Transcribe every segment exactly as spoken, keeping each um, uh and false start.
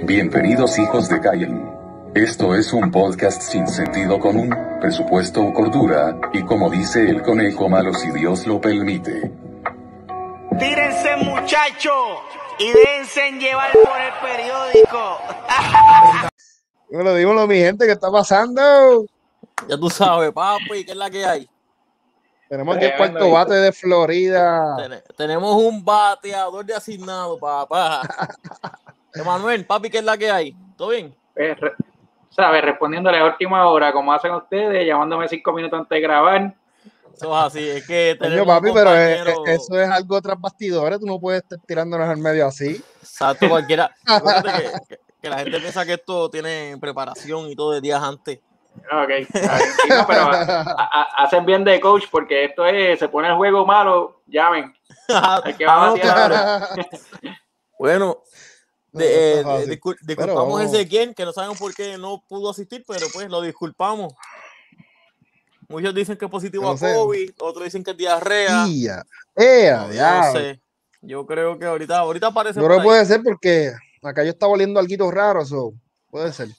Bienvenidos hijos de Cayen. Esto es un podcast sin sentido común, presupuesto o cordura, y como dice el conejo malo si Dios lo permite. Tírense muchachos y déjense llevar por el periódico. Dímelo, dímelo, mi gente, ¿qué está pasando? Ya tú sabes, papi, ¿qué es la que hay? Tenemos aquí el cuarto bate de Florida. Ten- tenemos un bateador de asignado, papá. Emanuel, papi, ¿qué es la que hay? ¿Todo bien? Pues, re- ¿sabes? Respondiéndole a última hora, como hacen ustedes, llamándome cinco minutos antes de grabar. Eso es así, es que Coño, tenemos papi, un pero es- compañero- es- eso es algo tras bastidores. Tú no puedes estar tirándonos al medio así. Exacto, cualquiera. Acuérdate que, que- que la gente piensa que esto tiene preparación y todo de días antes. Ok, está bien. Sí, no, pero a- a- hacen bien de coach porque esto es, se pone el juego malo, llamen. Hay que Ah, no, batear. claro. Bueno, No, de- no eh, está fácil. discul- Pero disculpamos vamos. a Ezequiel, que no sabemos por qué no pudo asistir, pero pues lo disculpamos. Muchos dicen que es positivo No a sé. COVID, otros dicen que es diarrea. Ia. ¡Ea, No, yo no diablo! sé. Yo creo que ahorita, ahorita aparece Yo por creo que ahí. puede ser porque acá yo estaba oliendo algo raro, so. Puede ser.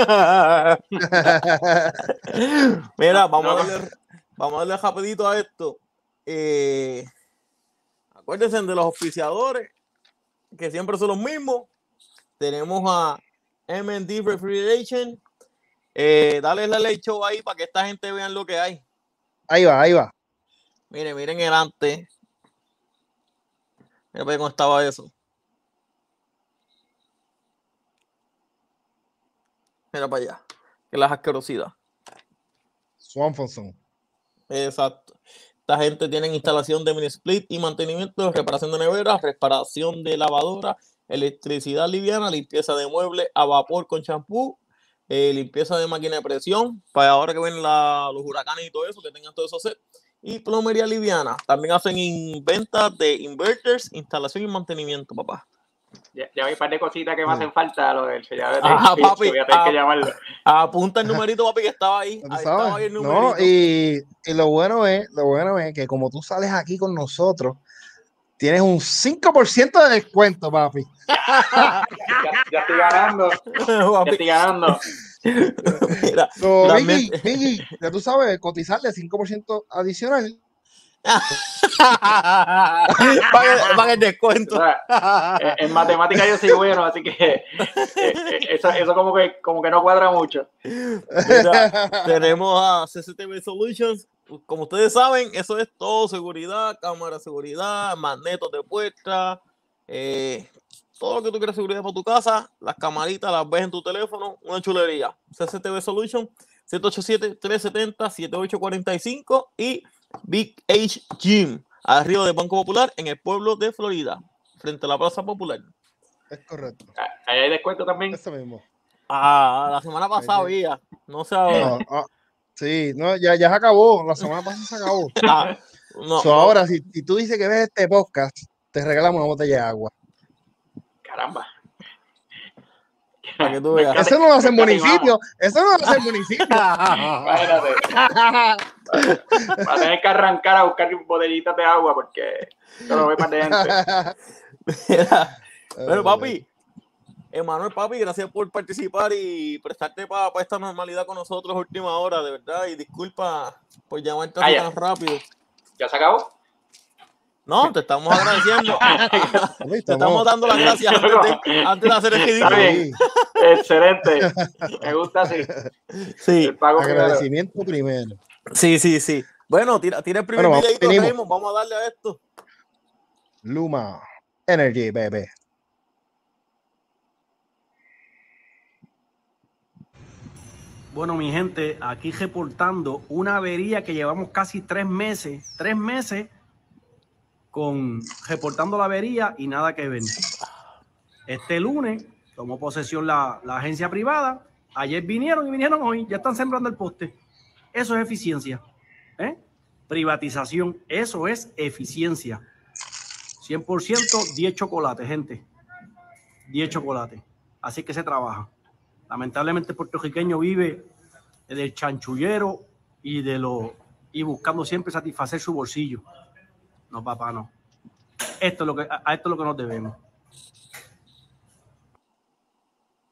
Mira, vamos, No, a darle, vamos a darle rapidito a esto. Eh, acuérdense de los auspiciadores, que siempre son los mismos. Tenemos a M and D Refrigeration. Eh, dale la ley show ahí para que esta gente vean lo que hay. Ahí va, ahí va. Miren, miren el antes. Mira para cómo estaba eso. Mira para allá. Que la asquerosidad. Swanfonson. Exacto. Esta gente tiene instalación de mini split y mantenimiento, reparación de neveras, reparación de lavadora, electricidad liviana, limpieza de muebles a vapor con champú, eh, limpieza de máquina de presión, para ahora que ven la- los huracanes y todo eso, que tengan todo eso set, y plomería liviana. También hacen in- ventas de inverters, instalación y mantenimiento, papá. Ya, ya hay un par de cositas que me hacen falta, lo del sellador de Ajá, techo, papi, voy a tener ah. que llamarlo. Apunta el numerito, papi, que estaba ahí. ¿Tú Ahí sabes? estaba ahí el No, numerito. y, y lo bueno es, lo bueno es que como tú sales aquí con nosotros, tienes un cinco por ciento de descuento, papi. Ya, ya estoy ganando, ya Papi, estoy ganando. mira, So, también- Vicky, Vicky, ya tú sabes, cotizarle cinco por ciento adicional. paga, paga el O descuento. sea, en, en matemática yo soy bueno, así que eh, eh, eso, eso como que como que no cuadra mucho. Mira, tenemos a C C T V Solutions. Como ustedes saben, eso es todo: seguridad, cámara de seguridad, magnetos de puerta, eh, todo lo que tú quieras seguridad para tu casa. Las camaritas las ves en tu teléfono, una chulería. C C T V Solutions, siete ocho siete, tres siete cero, siete ocho cuatro cinco y Big H Gym, arriba del Banco Popular, en el pueblo de Florida, frente a la Plaza Popular. Es correcto. Ahí hay descuento también. Eso mismo. Ah, la semana pasada Ahí había, no sé ahora. No, ah, sí, no, ya, ya se acabó. La semana pasada se acabó. Ah, no, So, no. ahora, si, si tú dices que ves este podcast, te regalamos una botella de agua. Caramba. Para que tú veas. Eso no lo hace el Me municipio. Eso no lo hace el municipio. Imagínate. Va a tener que arrancar a buscar botellitas de agua porque eso lo ve más de gente. Mira, pero papi, Emanuel, papi, gracias por participar y prestarte para esta normalidad con nosotros a última hora, de verdad, y disculpa por llamarte así Ah, ya. tan rápido. ¿Ya se acabó? No, te estamos agradeciendo. Papi, Te estamos estamos- dando las gracias antes de, antes de hacer el Está ridículo. bien. Excelente. Me gusta así. Sí, El pago primero. Agradecimiento primero. sí, sí, sí. Bueno, tira, tira el primer Bueno, vamos, videito, venimos. Raymond, vamos a darle a esto. Luma Energy, bebé. Bueno, mi gente, aquí reportando una avería que llevamos casi tres meses, tres meses con reportando la avería y nada que ver. Este lunes tomó posesión la, la agencia privada. Ayer vinieron y vinieron hoy, ya están sembrando el poste. Eso es eficiencia. ¿eh? Privatización, eso es eficiencia. cien por ciento, diez chocolates, gente. diez chocolates. Así que se trabaja. Lamentablemente el puertorriqueño vive del chanchullero y de lo y buscando siempre satisfacer su bolsillo. No, papá, no. Esto es lo que, a esto es lo que nos debemos.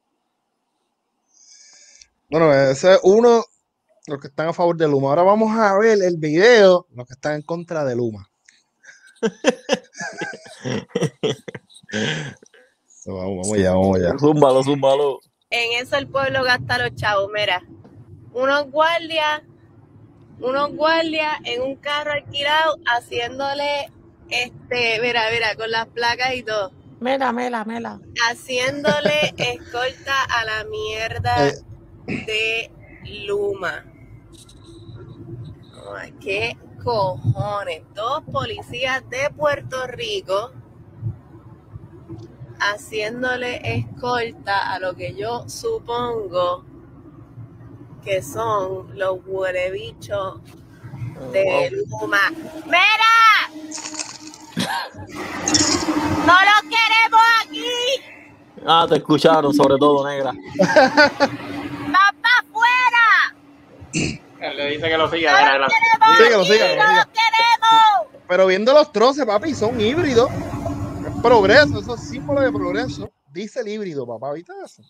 Bueno, ese es uno, los que están a favor de Luma. Ahora vamos a ver el video, los que están en contra de Luma. So, vamos, vamos ya, vamos ya. Zúmbalo, zúmbalo. En eso el pueblo gasta los chavos. Mira, unos guardias, unos guardias en un carro alquilado haciéndole, este, mira, mira, con las placas y todo. Mela, mela, mela. Haciéndole escolta a la mierda Eh. de Luma. Ay, ¿qué cojones? Dos policías de Puerto Rico haciéndole escolta a lo que yo supongo que son los huelebichos de Luma. ¡Mira! ¡No los queremos aquí! Ah, te escucharon, sobre todo, negra. ¡Va para afuera! Él le dice que lo siga. ¡No Mira, los la- queremos Sí, que lo aquí! siga, que lo ¡No siga. los queremos! Pero viendo los troces, papi, son híbridos. Es progreso, eso es símbolo de progreso. Dice el híbrido, papá, ¿viste eso?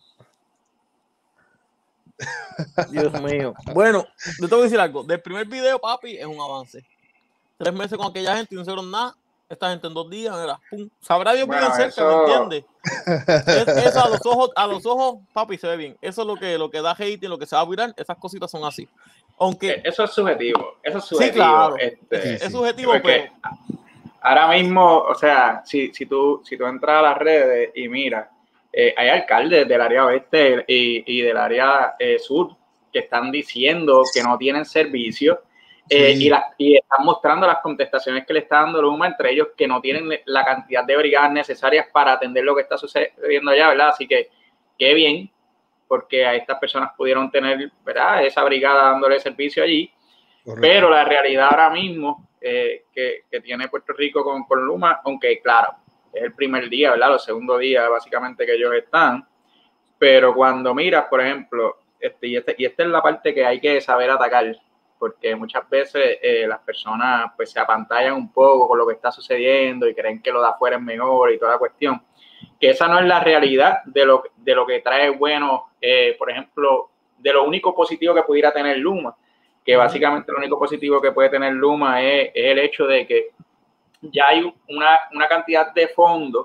Dios mío. Bueno, yo te voy a decir algo. Del primer video, papi, es un avance. Tres meses con aquella gente y no hicieron nada. Esta gente en dos días, mira, pum. Sabrá Dios Bueno, viven cerca, eso- ¿me entiendes? Es- eso a los ojos, a los ojos, papi, se ve bien. Eso es lo que, lo que da hate y lo que se va a virar. Esas cositas son así. Aunque, Eso es subjetivo. Eso es sí, subjetivo. claro. este, Es subjetivo, porque pero ahora mismo, o sea, si, si, tú, si tú entras a las redes y miras, eh, hay alcaldes del área oeste y, y del área eh, sur que están diciendo que no tienen servicio eh, Sí. y, la- y están mostrando las contestaciones que le está dando Luma, entre ellos que no tienen la cantidad de brigadas necesarias para atender lo que está sucediendo allá, ¿verdad? Así que, qué bien, porque a estas personas pudieron tener, ¿verdad?, esa brigada dándole servicio allí. Correcto. Pero la realidad ahora mismo eh, que, que tiene Puerto Rico con, con Luma, aunque claro, es el primer día, ¿verdad? Los segundos días básicamente que ellos están, pero cuando miras, por ejemplo, este, y, este, y esta es la parte que hay que saber atacar, porque muchas veces eh, las personas pues se apantallan un poco con lo que está sucediendo y creen que lo de afuera es mejor y toda la cuestión, que esa no es la realidad de lo, de lo que trae bueno, eh, por ejemplo, de lo único positivo que pudiera tener Luma, que básicamente lo único positivo que puede tener Luma es, es el hecho de que ya hay una, una cantidad de fondos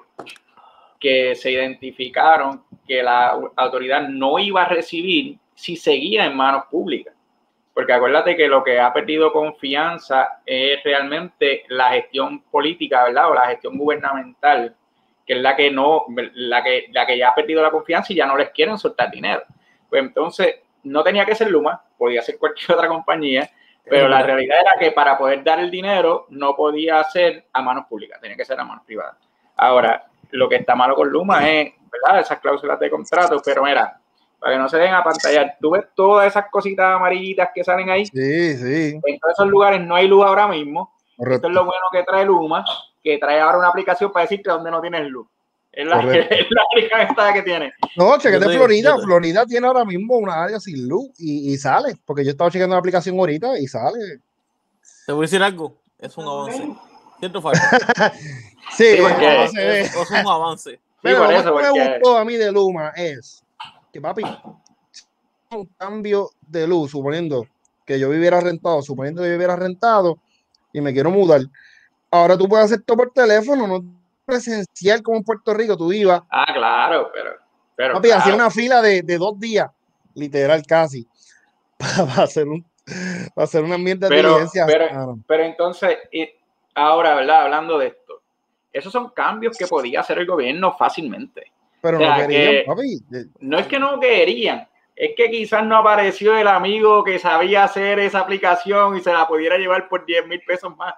que se identificaron que la autoridad no iba a recibir si seguía en manos públicas. Porque acuérdate que lo que ha perdido confianza es realmente la gestión política, ¿verdad? O la gestión gubernamental, que es la que no, la que, la que ya ha perdido la confianza y ya no les quieren soltar dinero. Pues entonces, no tenía que ser Luma, podía ser cualquier otra compañía, pero la realidad era que para poder dar el dinero no podía ser a manos públicas, tenía que ser a manos privadas. Ahora, lo que está malo con Luma es, ¿verdad?, esas cláusulas de contrato, pero mira, para que no se den a pantallar, tú ves todas esas cositas amarillitas que salen ahí, Sí, sí. en todos esos lugares no hay luz ahora mismo. Correcto. Esto es lo bueno que trae Luma, que trae ahora una aplicación para decirte dónde no tienes luz. Es la, es la única ventaja que tiene. No, chequete Yo te- Florida. yo te- Florida tiene ahora mismo una área sin luz y, y sale. Porque yo estaba chequeando la aplicación ahorita y sale. te voy a decir algo. Es un avance. ¿Cierto, Fabio? Sí, Sí, porque- no se ve. Es, es un avance. Sí, Pero por lo eso, más que me porque gustó a mí de Luma es que, papi, un cambio de luz, suponiendo que yo viviera rentado, suponiendo que yo viviera rentado y me quiero mudar. Ahora tú puedes hacer todo por teléfono, no presencial como en Puerto Rico. Tú ibas, ah, claro, pero, pero papi, claro. hacía una fila de, de dos días, literal casi, para hacer un para hacer un ambiente de pero, diligencia. pero, Ah, no. pero entonces, y ahora, ¿verdad? Hablando de esto, esos son cambios que podía hacer el gobierno fácilmente. Pero o sea, no querían, que- papi. De- No es que no querían, es que quizás no apareció el amigo que sabía hacer esa aplicación y se la pudiera llevar por diez mil pesos más.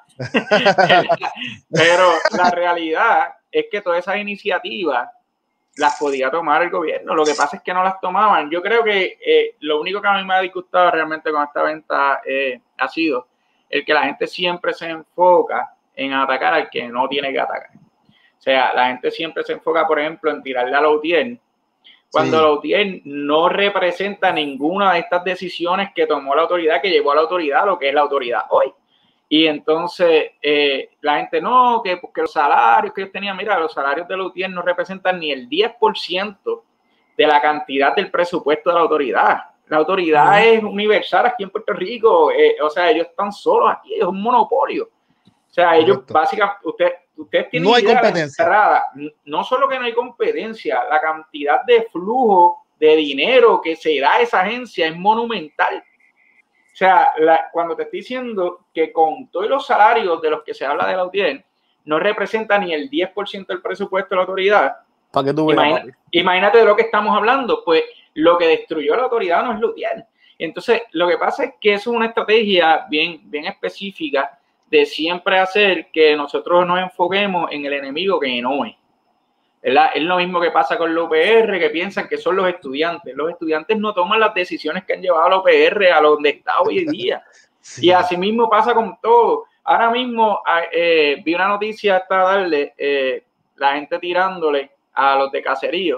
Pero la realidad es que todas esas iniciativas las podía tomar el gobierno. Lo que pasa es que no las tomaban. Yo creo que eh, lo único que a mí me ha disgustado realmente con esta venta eh, ha sido el que la gente siempre se enfoca en atacar al que no tiene que atacar. O sea, la gente siempre se enfoca, por ejemplo, en tirarle a Lautier, cuando Sí. Lautier no representa ninguna de estas decisiones que tomó la autoridad, que llevó a la autoridad a lo que es la autoridad hoy. Y entonces eh, la gente, no, que, que los salarios que ellos tenían, mira, los salarios de Lautier no representan ni el diez por ciento de la cantidad del presupuesto de la autoridad. La autoridad Ujú. es universal aquí en Puerto Rico. Eh, o sea, ellos están solos aquí, es un monopolio. O sea, ellos Correcto. básicamente, usted, ustedes tienen No hay idea de la competencia. entrada. No solo que no hay competencia, la cantidad de flujo de dinero que se da a esa agencia es monumental. O sea, la, cuando te estoy diciendo que con todos los salarios de los que se habla de la U T I E, no representa ni el diez por ciento del presupuesto de la autoridad. Para que tú veas, Imagina, papi. imagínate de lo que estamos hablando. Pues lo que destruyó la autoridad no es la U T I E. Entonces, lo que pasa es que eso es una estrategia bien, bien específica de siempre hacer que nosotros nos enfoquemos en el enemigo que no es. ¿Verdad? Es lo mismo que pasa con la U P R, que piensan que son los estudiantes. Los estudiantes no toman las decisiones que han llevado a la U P R a donde está hoy en día. Sí. Y así mismo pasa con todo. Ahora mismo eh, vi una noticia esta tarde, eh, la gente tirándole a los de caserío,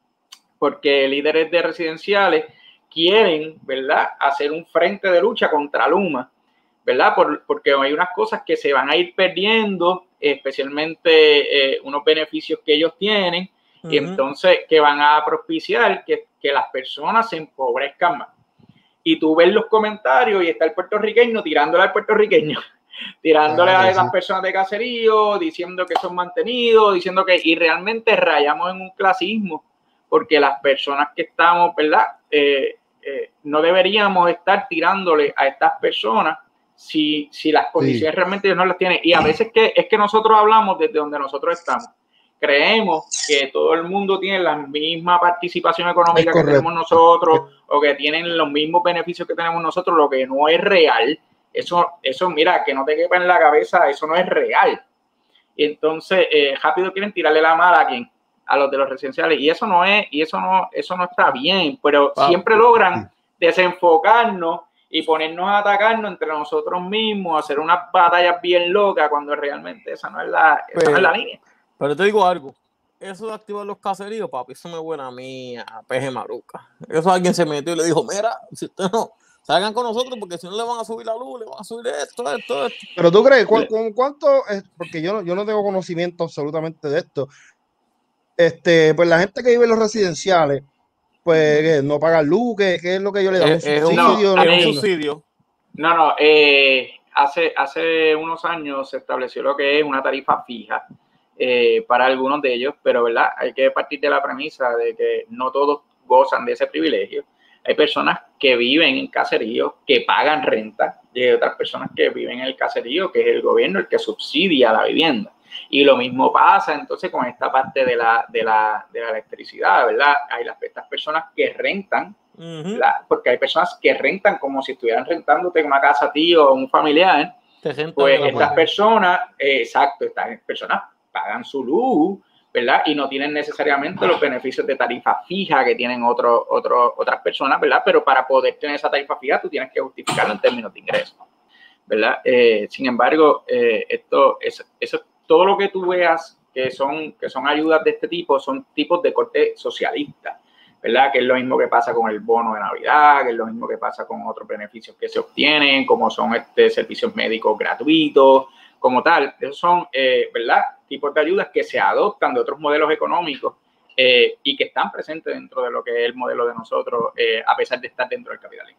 porque líderes de residenciales quieren, ¿verdad?, hacer un frente de lucha contra Luma, ¿verdad? Por, porque hay unas cosas que se van a ir perdiendo, especialmente eh, unos beneficios que ellos tienen, uh-huh. y entonces que van a propiciar que, que las personas se empobrezcan más. Y tú ves los comentarios y está el puertorriqueño tirándole al puertorriqueño, tirándole ah, a sí. las personas de caserío, diciendo que son mantenidos, diciendo que, y realmente rayamos en un clasismo, porque las personas que estamos, ¿verdad? Eh, eh, no deberíamos estar tirándole a estas personas si, si las condiciones sí. realmente ellos no las tienen. Y a veces que, es que nosotros hablamos desde donde nosotros estamos. Creemos que todo el mundo tiene la misma participación económica que tenemos nosotros o que tienen los mismos beneficios que tenemos nosotros, lo que no es real. Eso, eso mira, que no te quepa en la cabeza, eso no es real. Y entonces, eh, rápido quieren tirarle la mala a quien, a los de los residenciales, y eso no es, y eso no, eso no está bien, pero ah, siempre logran desenfocarnos y ponernos a atacarnos entre nosotros mismos, hacer unas batallas bien locas cuando realmente esa no es la, esa pero, no es la línea. Pero te digo algo, eso de activar los caseríos, papi, eso me buena a mí, a Peje Maruca. Eso alguien se metió y le dijo, mira, si ustedes no salgan con nosotros porque si no le van a subir la luz, le van a subir esto, esto, esto. Pero tú crees, ¿cu cu cuánto es? Porque yo no, yo no tengo conocimiento absolutamente de esto. Este, pues la gente que vive en los residenciales, pues no paga luz, ¿qué, qué es lo que yo le doy? ¿Un es, subsidio? No, no, es un subsidio. No, no, eh, hace, hace unos años se estableció lo que es una tarifa fija eh, para algunos de ellos, pero ¿verdad? Hay que partir de la premisa de que no todos gozan de ese privilegio. Hay personas que viven en caseríos, que pagan renta, y hay otras personas que viven en el caserío, que es el gobierno el que subsidia la vivienda. Y lo mismo pasa entonces con esta parte de la, de la, de la electricidad, ¿verdad? Hay las, estas personas que rentan, uh-huh. la, porque hay personas que rentan como si estuvieran rentándote una casa a ti o un familiar. Pues estas personas, eh, exacto, estas personas pagan su luz, ¿verdad? Y no tienen necesariamente los beneficios de tarifa fija que tienen otro, otro, otras personas, ¿verdad? Pero para poder tener esa tarifa fija, tú tienes que justificarlo en términos de ingresos, ¿verdad? Eh, sin embargo, eh, esto, eso, eso, todo lo que tú veas que son, que son ayudas de este tipo, son tipos de corte socialista, ¿verdad? Que es lo mismo que pasa con el bono de Navidad, que es lo mismo que pasa con otros beneficios que se obtienen, como son este, servicios médicos gratuitos, como tal. Esos son, eh, ¿verdad?, tipos de ayudas que se adoptan de otros modelos económicos eh, y que están presentes dentro de lo que es el modelo de nosotros, eh, a pesar de estar dentro del capitalismo.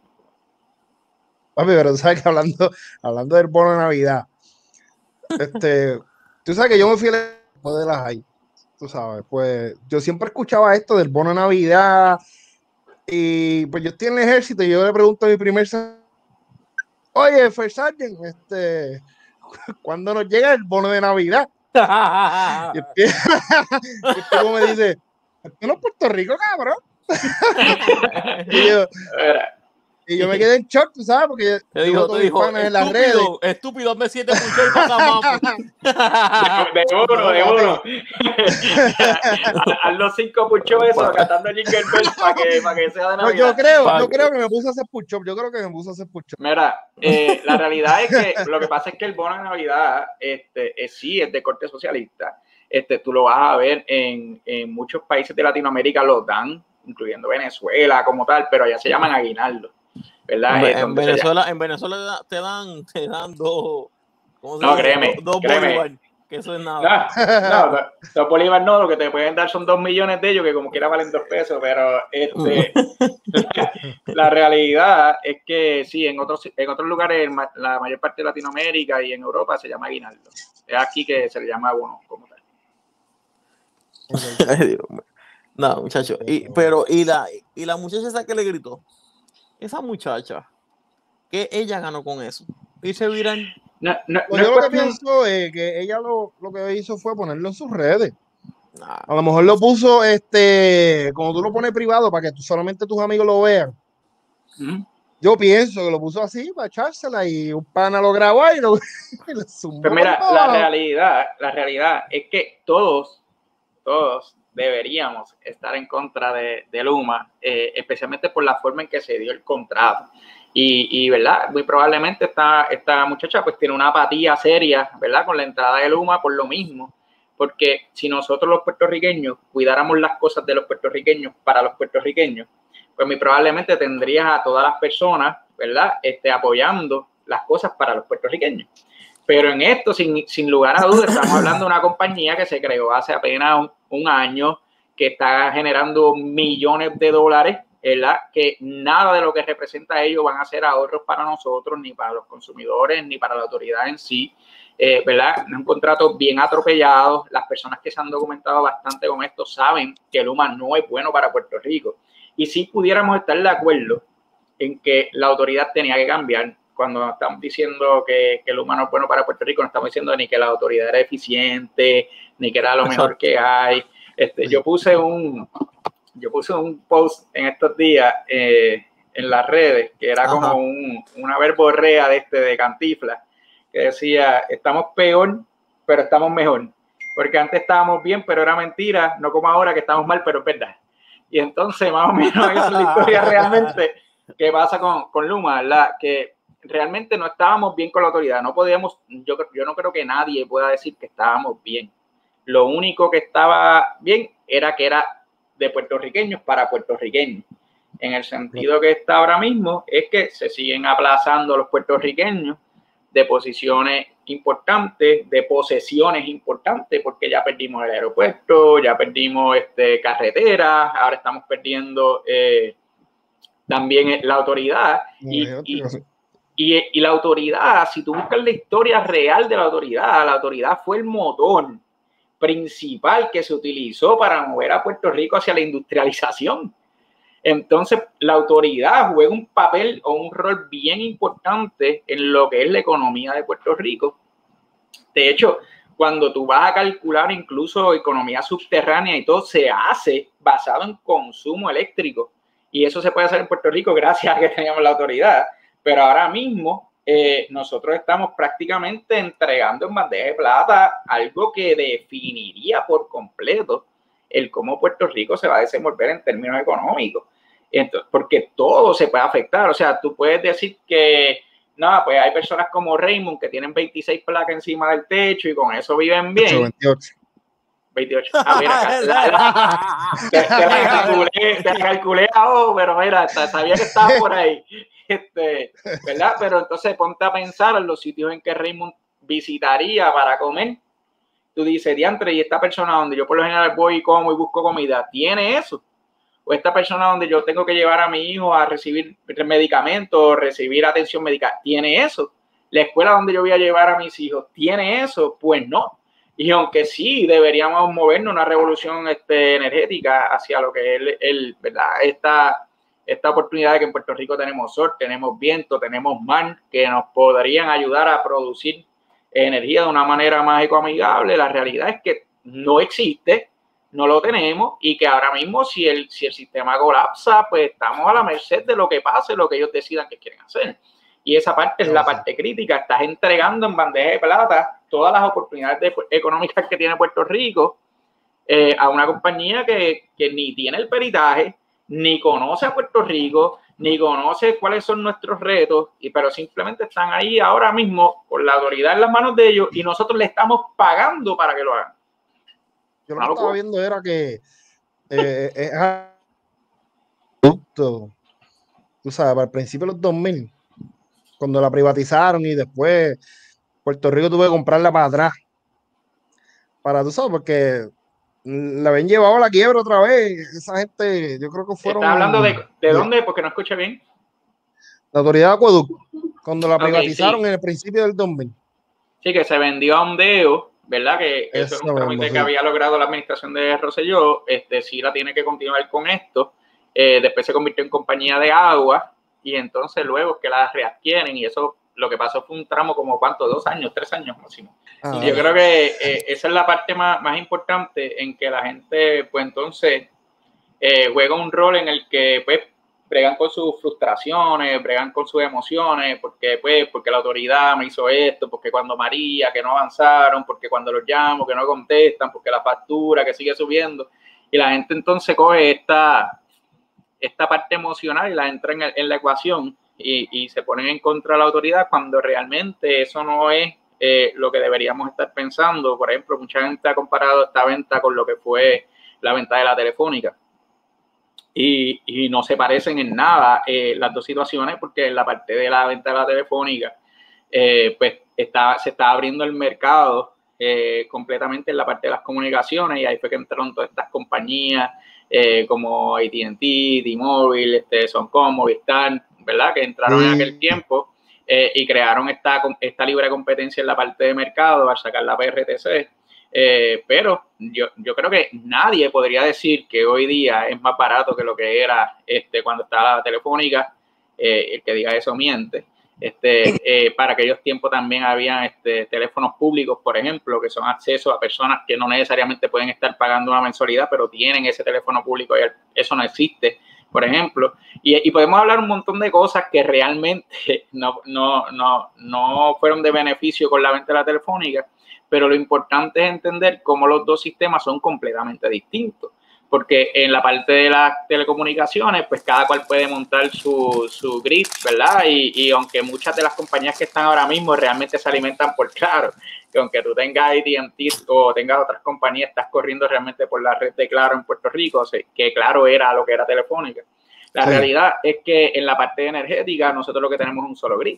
Papi, pero sabes que hablando, hablando del bono de Navidad, este, tú sabes que yo me fui a de las hay, tú sabes, pues yo siempre escuchaba esto del bono de Navidad y pues yo estoy en el ejército y yo le pregunto a mi primer, oye, First Sergeant, este, ¿cuándo nos llega el bono de Navidad? Y el tipo me dice, ¿esto no es Puerto Rico, cabrón? y, yo, y yo me quedé en shock, tú sabes, porque te dijo, te dijo, en las redes. Estúpido, hazme siete push-ups para de uno, de uno. Haz los cinco push-ups eso, cantando Jingle Bells para que, para que sea de Navidad. No, yo creo, yo creo que me puse a hacer push-ups, yo creo que me puse a hacer push-ups. Mira, eh, la realidad es que lo que pasa es que el bono de Navidad este, eh, sí es de corte socialista. Este, tú lo vas a ver en, en muchos países de Latinoamérica, lo dan, incluyendo Venezuela como tal, pero allá se llaman aguinaldos. ¿Verdad? En, en Venezuela, en Venezuela te dan, te dan dos. ¿cómo se no, dice? créeme, dos créeme, que eso es nada. No, no, los bolívares no, lo que te pueden dar son dos millones de ellos, que como quiera valen dos pesos, pero este, la, la realidad es que sí, en otros, en otros lugares, la mayor parte de Latinoamérica y en Europa se llama aguinaldo. Es aquí que se le llama bono como tal. Ay, Dios mío. No, muchacho. Y, pero, y la, y la muchacha esa que le gritó, esa muchacha, ¿qué ella ganó con eso? Irse viral. No, no, Pues no yo es lo que cuestión... pienso es que ella lo, lo que hizo fue ponerlo en sus redes. Nah. A lo mejor lo puso, este, como tú lo pones privado para que tú, solamente tus amigos lo vean. ¿Mm? Yo pienso que lo puso así para echársela y un pana lo grabó y lo, y lo zumbó. Pues mira, la realidad, la realidad es que todos, todos deberíamos estar en contra de, de Luma, eh, especialmente por la forma en que se dio el contrato. Y, y verdad, muy probablemente esta, esta muchacha pues tiene una apatía seria, ¿verdad? Con la entrada de Luma por lo mismo. Porque si nosotros los puertorriqueños cuidáramos las cosas de los puertorriqueños para los puertorriqueños, pues muy probablemente tendrías a todas las personas, ¿verdad? Este, apoyando las cosas para los puertorriqueños. Pero en esto, sin, sin lugar a dudas, estamos hablando de una compañía que se creó hace apenas un, un año, que está generando millones de dólares, ¿verdad? Que nada de lo que representa a ellos van a ser ahorros para nosotros, ni para los consumidores, ni para la autoridad en sí. Eh, ¿verdad? Un contrato bien atropellado. Las personas que se han documentado bastante con esto saben que Luma no es bueno para Puerto Rico. Y si pudiéramos estar de acuerdo en que la autoridad tenía que cambiar, cuando estamos diciendo que, que Luma no es bueno para Puerto Rico, no estamos diciendo ni que la autoridad era eficiente, ni que era lo mejor que hay. Este, yo puse un yo puse un post en estos días eh, en las redes, que era como un, una verborrea de este de Cantinflas, que decía, estamos peor, pero estamos mejor. Porque antes estábamos bien, pero era mentira, no como ahora que estamos mal, pero es verdad. Y entonces, más o menos, esa es la historia realmente que pasa con, con Luma, ¿verdad? Que realmente no estábamos bien con la autoridad. No podíamos, yo, yo no creo que nadie pueda decir que estábamos bien. Lo único que estaba bien era que era de puertorriqueños para puertorriqueños. En el sentido que está ahora mismo, es que se siguen aplazando los puertorriqueños de posiciones importantes, de posesiones importantes, porque ya perdimos el aeropuerto, ya perdimos este, carreteras, ahora estamos perdiendo eh, también la autoridad. Y, y, y, y la autoridad, si tú buscas la historia real de la autoridad, la autoridad fue el motor principal que se utilizó para mover a Puerto Rico hacia la industrialización. Entonces, la autoridad juega un papel o un rol bien importante en lo que es la economía de Puerto Rico. De hecho, cuando tú vas a calcular incluso economía subterránea y todo, se hace basado en consumo eléctrico. Y eso se puede hacer en Puerto Rico gracias a que teníamos la autoridad. Pero ahora mismo eh, nosotros estamos prácticamente entregando en bandeja de plata algo que definiría por completo el cómo Puerto Rico se va a desenvolver en términos económicos. Entonces, porque todo se puede afectar. O sea, tú puedes decir que, no, pues hay personas como Raymond que tienen veintiséis placas encima del techo y con eso viven bien. veintiocho. veintiocho. Ah, mira, la, la, te, te la calculé, te la calculé oh, pero mira, sabía que estaba por ahí. Este, ¿verdad? Pero entonces ponte a pensar en los sitios en que Raymond visitaría para comer. Tú dices, diantre, y esta persona donde yo por lo general voy y como y busco comida, ¿tiene eso? O esta persona donde yo tengo que llevar a mi hijo a recibir medicamentos, recibir atención médica, ¿tiene eso? La escuela donde yo voy a llevar a mis hijos, ¿tiene eso? Pues no. Y aunque sí deberíamos movernos una revolución este, energética hacia lo que es el, el, ¿verdad? Esta, esta oportunidad de que en Puerto Rico tenemos sol, tenemos viento, tenemos mar, que nos podrían ayudar a producir energía de una manera más ecoamigable. La realidad es que no existe, no lo tenemos, y que ahora mismo si el, si el sistema colapsa, pues estamos a la merced de lo que pase, lo que ellos decidan que quieren hacer. Y esa parte es la parte crítica. Estás entregando en bandeja de plata todas las oportunidades de, económicas que tiene Puerto Rico eh, a una compañía que, que ni tiene el peritaje, ni conoce a Puerto Rico, ni conoce cuáles son nuestros retos, y, pero simplemente están ahí ahora mismo con la autoridad en las manos de ellos y nosotros le estamos pagando para que lo hagan. Yo lo que estaba viendo era que eh, es producto, tú sabes, al principio de los dos mil, cuando la privatizaron y después Puerto Rico tuvo que comprarla para atrás. para tú sabes, porque la habían llevado a la quiebra otra vez. Esa gente, yo creo que fueron. ¿Estás hablando de, de dónde? Porque no escuché bien. La autoridad de acueducto, cuando la Okay, privatizaron sí. en el principio del dos mil. Sí, que se vendió a Ondeo, ¿verdad? Que eso, eso era un trámite que había logrado la administración de Rosselló. Este, sí la tiene que continuar con esto. Eh, después se convirtió en compañía de agua y entonces luego que la readquieren y eso lo que pasó fue un tramo como ¿cuánto? Dos años, tres años máximo. Ah, y yo creo que eh, esa es la parte más, más importante en que la gente pues entonces eh, juega un rol en el que pues bregan con sus frustraciones, bregan con sus emociones, porque pues porque la autoridad me hizo esto, porque cuando María, que no avanzaron, porque cuando los llamo, que no contestan, porque la factura que sigue subiendo, y la gente entonces coge esta, esta parte emocional y la entra en, el, en la ecuación y, y se ponen en contra de la autoridad cuando realmente eso no es eh, lo que deberíamos estar pensando. Por ejemplo, mucha gente ha comparado esta venta con lo que fue la venta de la Telefónica. Y, y no se parecen en nada eh, las dos situaciones, porque en la parte de la venta de la Telefónica eh, pues está, se está abriendo el mercado eh, completamente en la parte de las comunicaciones y ahí fue que entraron todas estas compañías eh, como A T and T, T-Mobile, este, Soncom, Movistar, ¿verdad? Que entraron sí. en aquel tiempo eh, y crearon esta, esta libre competencia en la parte de mercado al sacar la P R T C. Eh, pero yo, yo creo que nadie podría decir que hoy día es más barato que lo que era este, cuando estaba la Telefónica. Eh, el que diga eso miente. Este, eh, para aquellos tiempos también habían este, teléfonos públicos, por ejemplo, que son acceso a personas que no necesariamente pueden estar pagando una mensualidad, pero tienen ese teléfono público y eso no existe, por ejemplo. Y, y podemos hablar un montón de cosas que realmente no, no, no, no fueron de beneficio con la venta de la Telefónica. Pero lo importante es entender cómo los dos sistemas son completamente distintos, porque en la parte de las telecomunicaciones, pues cada cual puede montar su, su grid, ¿verdad? Y, y aunque muchas de las compañías que están ahora mismo realmente se alimentan por Claro, que aunque tú tengas A T and T o tengas otras compañías, estás corriendo realmente por la red de Claro en Puerto Rico, o sea, que Claro era lo que era Telefónica. La sí. realidad es que en la parte energética nosotros lo que tenemos es un solo grid.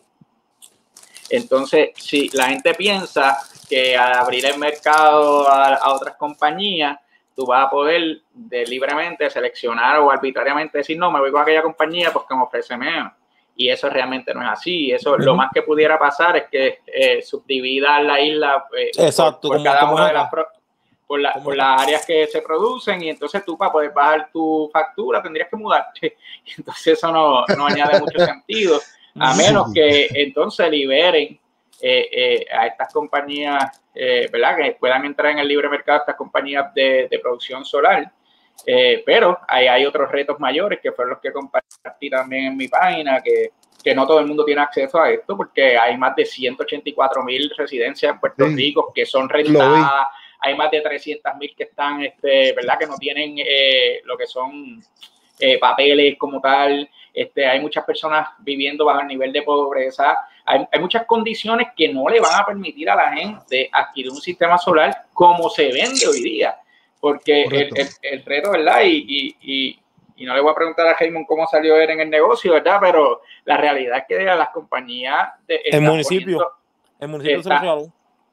Entonces, si la gente piensa que al abrir el mercado a, a otras compañías, tú vas a poder de libremente seleccionar o arbitrariamente decir, no, me voy con aquella compañía porque me ofrece menos. Y eso realmente no es así. Eso uh-huh. Lo más que pudiera pasar es que eh, subdividan la isla eh, Exacto, por, por cada una de las pro, por, la, por las áreas que se producen, y entonces tú para poder bajar tu factura tendrías que mudarte. Entonces eso no, no añade mucho sentido, a menos que entonces liberen Eh, eh, a estas compañías, eh, ¿verdad? Que puedan entrar en el libre mercado, estas compañías de, de producción solar. Eh, pero hay, hay otros retos mayores que fueron los que compartí también en mi página, que, que no todo el mundo tiene acceso a esto, porque hay más de ciento ochenta y cuatro mil residencias en Puerto sí. Rico que son rentadas, hay más de trescientas mil que están, este, ¿verdad? Que no tienen eh, lo que son eh, papeles como tal. Este, hay muchas personas viviendo bajo el nivel de pobreza. Hay, hay muchas condiciones que no le van a permitir a la gente adquirir un sistema solar como se vende hoy día. Porque el, el, el reto, ¿verdad? Y, y, y, y no le voy a preguntar a Raymond cómo salió él en el negocio, ¿verdad? Pero la realidad es que las compañías... De, el municipio. Poniendo, el municipio está, se lo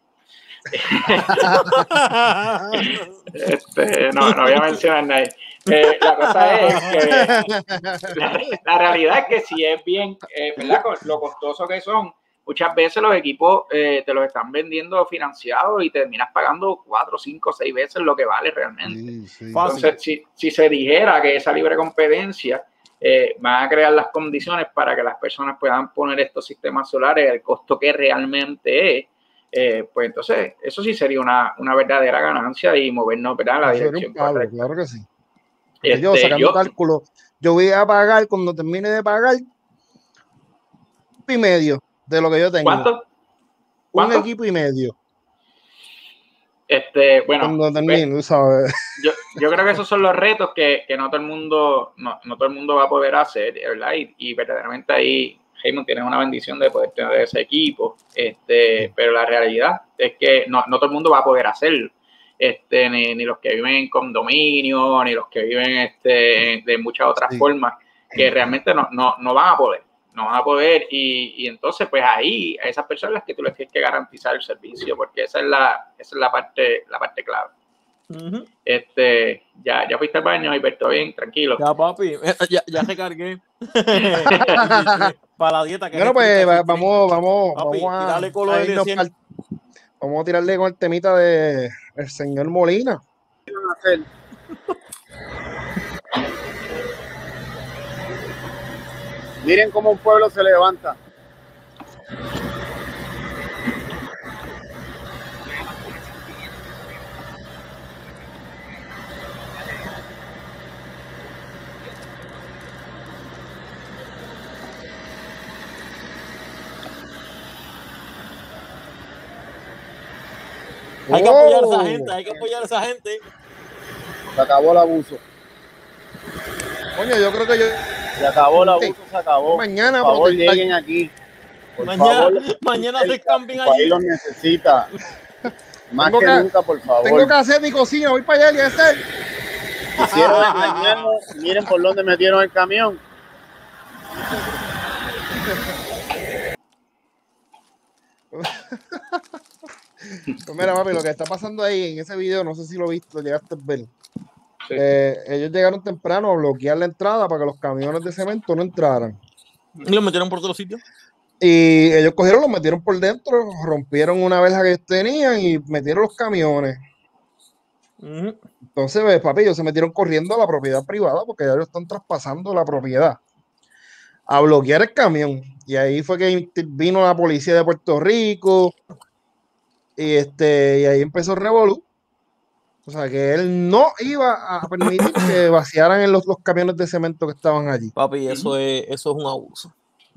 este, no, no voy a mencionar nadie. Eh, la cosa es que la, la realidad es que si es bien, eh, ¿verdad? Con lo costoso que son, muchas veces los equipos eh, te los están vendiendo financiados y terminas pagando cuatro, cinco, seis veces lo que vale realmente. Sí, sí. Entonces, si, si se dijera que esa libre competencia eh, van a crear las condiciones para que las personas puedan poner estos sistemas solares al costo que realmente es, eh, pues entonces eso sí sería una, una verdadera ganancia y movernos, ¿verdad? En la dirección correcta. Claro que sí. Este, yo sacando yo, cálculo, yo voy a pagar cuando termine de pagar un y medio de lo que yo tengo. ¿Cuánto? ¿Cuánto? Un equipo y medio. Este, bueno, cuando termine, pues, ¿sabes? Yo, yo creo que esos son los retos que, que no todo el mundo, no, no todo el mundo va a poder hacer, ¿verdad? Y, y verdaderamente ahí Raymond tiene una bendición de poder tener ese equipo. Este, pero la realidad es que no, no todo el mundo va a poder hacerlo. Este, ni, ni los que viven en condominio, ni los que viven este, de muchas otras sí. formas, que realmente no, no, no van a poder. no van a poder, y, y entonces pues ahí a esas personas las que tú les tienes que garantizar el servicio, porque esa es la, esa es la parte, la parte clave. Uh-huh. Este, ya, ya fuiste al baño, Alberto, bien, tranquilo. Ya, papi, ya, ya recargué. Para la dieta que bueno, pues va, vamos, vamos, papi, vamos a, tirarle color a irnos al, vamos a tirarle con el temita de el señor Molina. Miren cómo un pueblo se levanta. Hay que apoyar a esa gente, hay que apoyar a esa gente. Se acabó el abuso. Coño, yo creo que yo... Se acabó el abuso, se acabó. Mañana, por favor, protestar. lleguen aquí. Por mañana favor, mañana se cambien allí. allí. Los necesita. Más tengo que, que nunca, por favor. Tengo que hacer mi cocina, voy para allá y hacer. Quisieron engañarnos. Miren por dónde metieron el camión. Pues mira, papi, lo que está pasando ahí en ese video, no sé si lo viste, lo llegaste a ver. Sí. Eh, ellos llegaron temprano a bloquear la entrada para que los camiones de cemento no entraran. ¿Y los metieron por todos los sitios? Y ellos cogieron, los metieron por dentro, rompieron una verja que ellos tenían y metieron los camiones. Uh-huh. Entonces, pues, papi, ellos se metieron corriendo a la propiedad privada porque ellos están traspasando la propiedad a bloquear el camión. Y ahí fue que vino la policía de Puerto Rico y, este, y ahí empezó el revolú. O sea, que él no iba a permitir que vaciaran en los, los camiones de cemento que estaban allí. Papi, eso, uh-huh. es, eso es un abuso.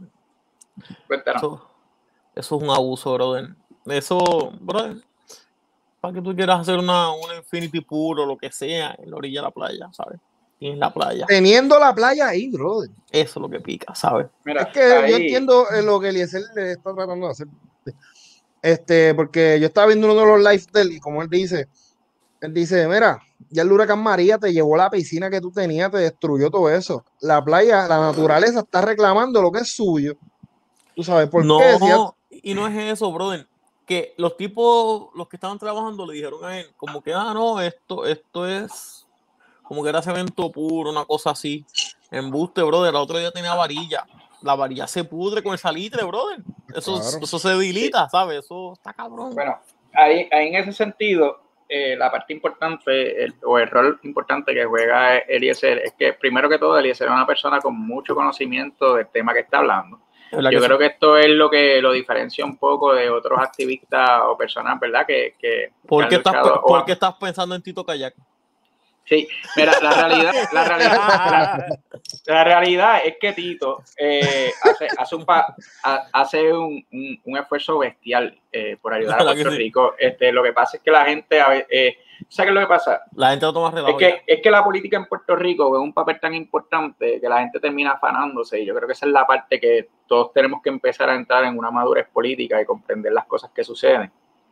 Eso, eso es un abuso, brother. Eso, brother, para que tú quieras hacer una, una Infinity Pool o lo que sea en la orilla de la playa, ¿sabes? Y en la playa. Teniendo la playa ahí, brother. Eso es lo que pica, ¿sabes? Mira, es que ahí... yo entiendo lo que Eliezer le está tratando de hacer. Este, porque yo estaba viendo uno de los lives de él y como él dice, él dice, mira, ya el huracán María te llevó la piscina que tú tenías, te destruyó todo eso. La playa, la naturaleza está reclamando lo que es suyo. ¿Tú sabes por no, qué? Decía... y no es eso, brother. Que los tipos, los que estaban trabajando, le dijeron a él, como que, ah, no, esto, esto es como que era cemento puro, una cosa así. Embuste, brother. El otro día tenía varilla. La varilla se pudre con el salitre, brother. Eso, claro. Eso se debilita, sí. ¿Sabes? Eso está cabrón. Bueno, ahí, ahí en ese sentido, eh, la parte importante, el, o el rol importante que juega Eliezer es que, primero que todo, Eliezer es una persona con mucho conocimiento del tema que está hablando. Yo que creo sí. que esto es lo que lo diferencia un poco de otros activistas o personas, ¿verdad? Que, que, ¿Por, que qué estás, luchado, ¿Por o... qué estás pensando en Tito Kayak? Sí, mira, la realidad, la realidad, la, la realidad es que Tito eh, hace, hace, un, pa, hace un, un, un esfuerzo bestial eh, por ayudar a Puerto Rico. Sí. Este, lo que pasa es que la gente, eh, ¿sabes qué es lo que pasa? La gente lo toma relajo. Es que, es que la política en Puerto Rico es un papel tan importante que la gente termina afanándose y yo creo que esa es la parte que todos tenemos que empezar a entrar en una madurez política y comprender las cosas que suceden.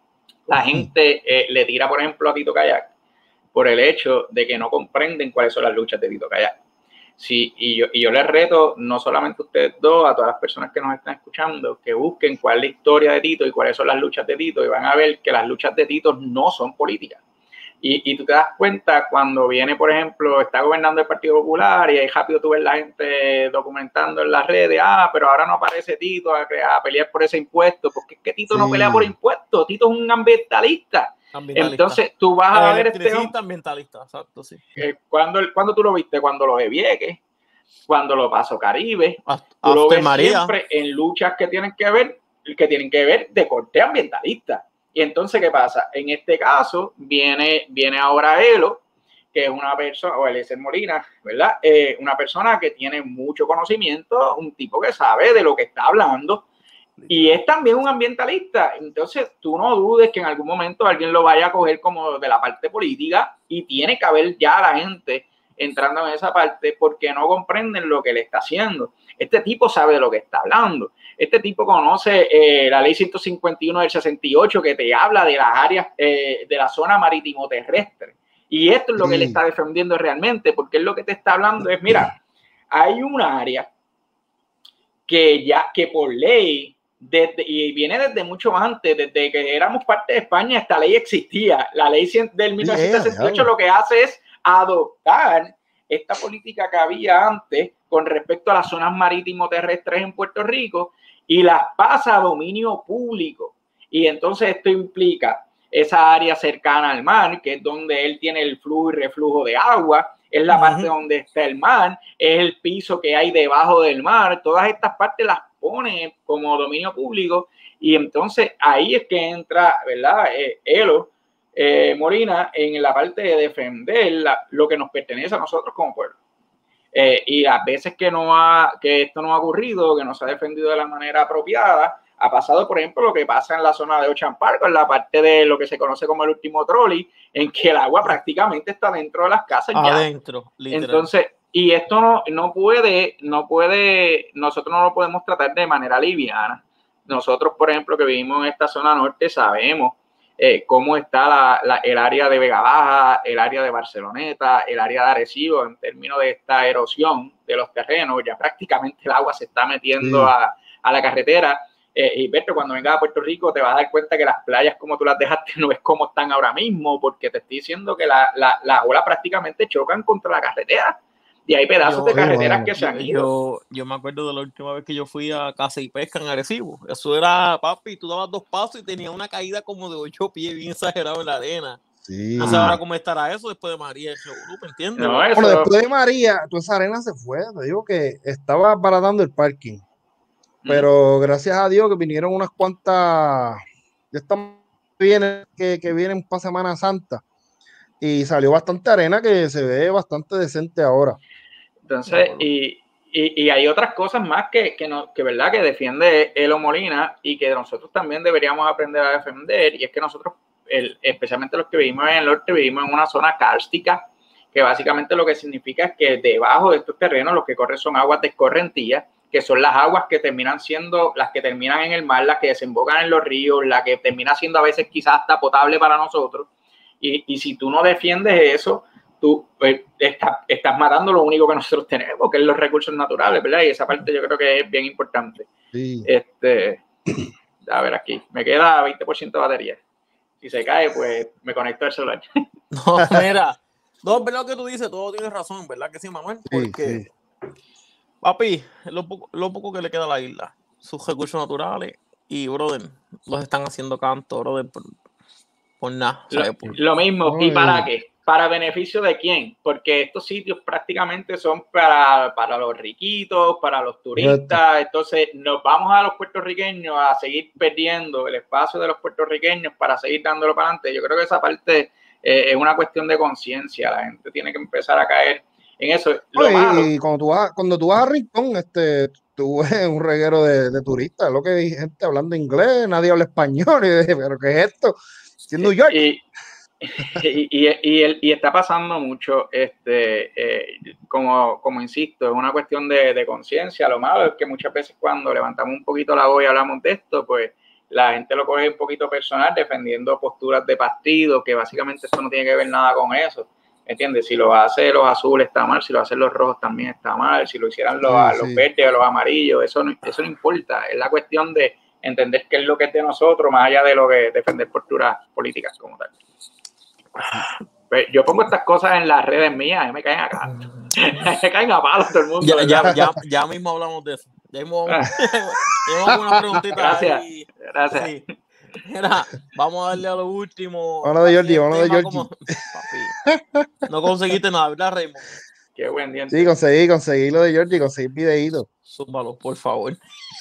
La gente eh, le tira, por ejemplo, a Tito Kayak por el hecho de que no comprenden cuáles son las luchas de Tito Kayak. Sí, y yo, y yo les reto, no solamente a ustedes dos, a todas las personas que nos están escuchando, que busquen cuál es la historia de Tito y cuáles son las luchas de Tito y van a ver que las luchas de Tito no son políticas. Y, y tú te das cuenta cuando viene, por ejemplo, está gobernando el Partido Popular y ahí rápido tú ves la gente documentando en las redes, ah, pero ahora no aparece Tito a, a pelear por ese impuesto, porque es que Tito sí. no pelea por impuestos, Tito es un ambientalista. Entonces tú vas a ver este hombre, ambientalista, exacto, sí. Eh, cuando, cuando tú lo viste, cuando lo de Vieques, cuando lo pasó Caribe, Hasta, tú lo ves María. siempre en luchas que tienen que ver, que tienen que ver de corte ambientalista. Y entonces, ¿qué pasa? En este caso, viene, viene ahora Elo, que es una persona, o Eliezer Molina, ¿verdad? Eh, una persona que tiene mucho conocimiento, un tipo que sabe de lo que está hablando, y es también un ambientalista. Entonces, tú no dudes que en algún momento alguien lo vaya a coger como de la parte política y tiene que haber ya la gente entrando en esa parte porque no comprenden lo que le está haciendo. Este tipo sabe de lo que está hablando. Este tipo conoce eh, la ley ciento cincuenta y uno del sesenta y ocho que te habla de las áreas eh, de la zona marítimo terrestre. Y esto es lo que él está defendiendo realmente, porque él lo que te está hablando es, mira, hay un área que ya que por ley, desde, y viene desde mucho antes, desde que éramos parte de España, esta ley existía. La ley del mil novecientos sesenta y ocho lo que hace es adoptar esta política que había antes con respecto a las zonas marítimo terrestres en Puerto Rico y las pasa a dominio público. Y entonces esto implica esa área cercana al mar, que es donde él tiene el flujo y reflujo de agua, es la parte uh-huh. donde está el mar, es el piso que hay debajo del mar, todas estas partes las pone como dominio público y entonces ahí es que entra, ¿verdad? Eh, Elo eh, Molina en la parte de defender la, lo que nos pertenece a nosotros como pueblo. Eh, y las veces que, no ha, que esto no ha ocurrido, que no se ha defendido de la manera apropiada, ha pasado, por ejemplo, lo que pasa en la zona de Ocean Park, en la parte de lo que se conoce como el último trolley, en que el agua prácticamente está dentro de las casas. Adentro, literal. Entonces, y esto no, no puede, no puede, nosotros no lo podemos tratar de manera liviana. Nosotros, por ejemplo, que vivimos en esta zona norte, sabemos eh, cómo está la, la, el área de Vega Baja, el área de Barceloneta, el área de Arecibo, en términos de esta erosión de los terrenos. Ya prácticamente el agua se está metiendo sí. a, a la carretera. Eh, y Berto, cuando vengas a Puerto Rico te vas a dar cuenta que las playas como tú las dejaste no es como están ahora mismo, porque te estoy diciendo que las la, la olas prácticamente chocan contra la carretera y hay pedazos yo, de carreteras yo, que se han ido. Yo, yo me acuerdo de la última vez que yo fui a Caza y Pesca en Arecibo. Eso era, papi, tú dabas dos pasos y tenía una caída como de ocho pies bien exagerado en la arena. Sí. No sé ahora cómo estará eso después de María, ¿me entiendes? No, eso... Bueno, después de María, toda esa arena se fue. Te digo que estaba baratando el parking. Pero gracias a Dios que vinieron unas cuantas, ya están vienen, que, que vienen para Semana Santa y salió bastante arena que se ve bastante decente ahora. Entonces, y, y, y hay otras cosas más que, que, no, que, ¿verdad? Que defiende Elo Molina y que nosotros también deberíamos aprender a defender, y es que nosotros, el, especialmente los que vivimos en el norte, vivimos en una zona kárstica, que básicamente lo que significa es que debajo de estos terrenos lo que corre son aguas de escorrentías, que son las aguas que terminan siendo las que terminan en el mar, las que desembocan en los ríos, la que termina siendo a veces quizás hasta potable para nosotros. Y, y si tú no defiendes eso, tú pues, estás, estás matando lo único que nosotros tenemos, que es los recursos naturales, ¿verdad? Y esa parte yo creo que es bien importante. Sí. Este, a ver aquí, me queda veinte por ciento de batería. Si se cae, pues me conecto al celular. No, mira, no, ¿verdad lo que tú dices? Todo tienes razón, ¿verdad que sí, Manuel? Porque... Sí, sí. Papi, lo poco, lo poco que le queda a la isla, sus recursos naturales, y, brother, los están haciendo canto, brother, por, por nada. Lo, por... lo mismo, ¿y para qué? ¿Para beneficio de quién? Porque estos sitios prácticamente son para, para los riquitos, para los turistas, entonces nos vamos a los puertorriqueños a seguir perdiendo el espacio de los puertorriqueños para seguir dándolo para adelante. Yo creo que esa parte eh, es una cuestión de conciencia, la gente tiene que empezar a caer en eso. Lo y, malo. y cuando tú vas, cuando tú vas a Rincón, este, tú ves un reguero de, de turistas, lo que hay gente hablando inglés, nadie habla español, y dije, pero ¿qué es esto? ¿En New York? Y, y, y, y, el, y está pasando mucho, este, eh, como, como insisto, es una cuestión de, de conciencia. Lo malo es que muchas veces cuando levantamos un poquito la voz y hablamos de esto, pues la gente lo coge un poquito personal, defendiendo posturas de partido, que básicamente esto no tiene que ver nada con eso. ¿Entiendes? Si lo hace los azules está mal, si lo hacen los rojos también está mal, si lo hicieran los, sí, los sí. verdes o los amarillos, eso no, eso no importa. Es la cuestión de entender qué es lo que es de nosotros, más allá de lo que defender posturas políticas como tal. Pues yo pongo estas cosas en las redes mías y me caen acá. Me caen a palos todo el mundo. Ya, ya, ya, ya mismo hablamos de eso. Ya mismo vamos, vamos una preguntita. Gracias. Ahí. Gracias. Sí. Mira, vamos a darle a lo último. Vamos de Jordi, vamos de Jordi. Como... No conseguiste nada, ¿verdad, Raymond? Qué buen diente. Sí, conseguí, conseguí lo de Jordi, conseguí videíto. Zúmbalo, por favor.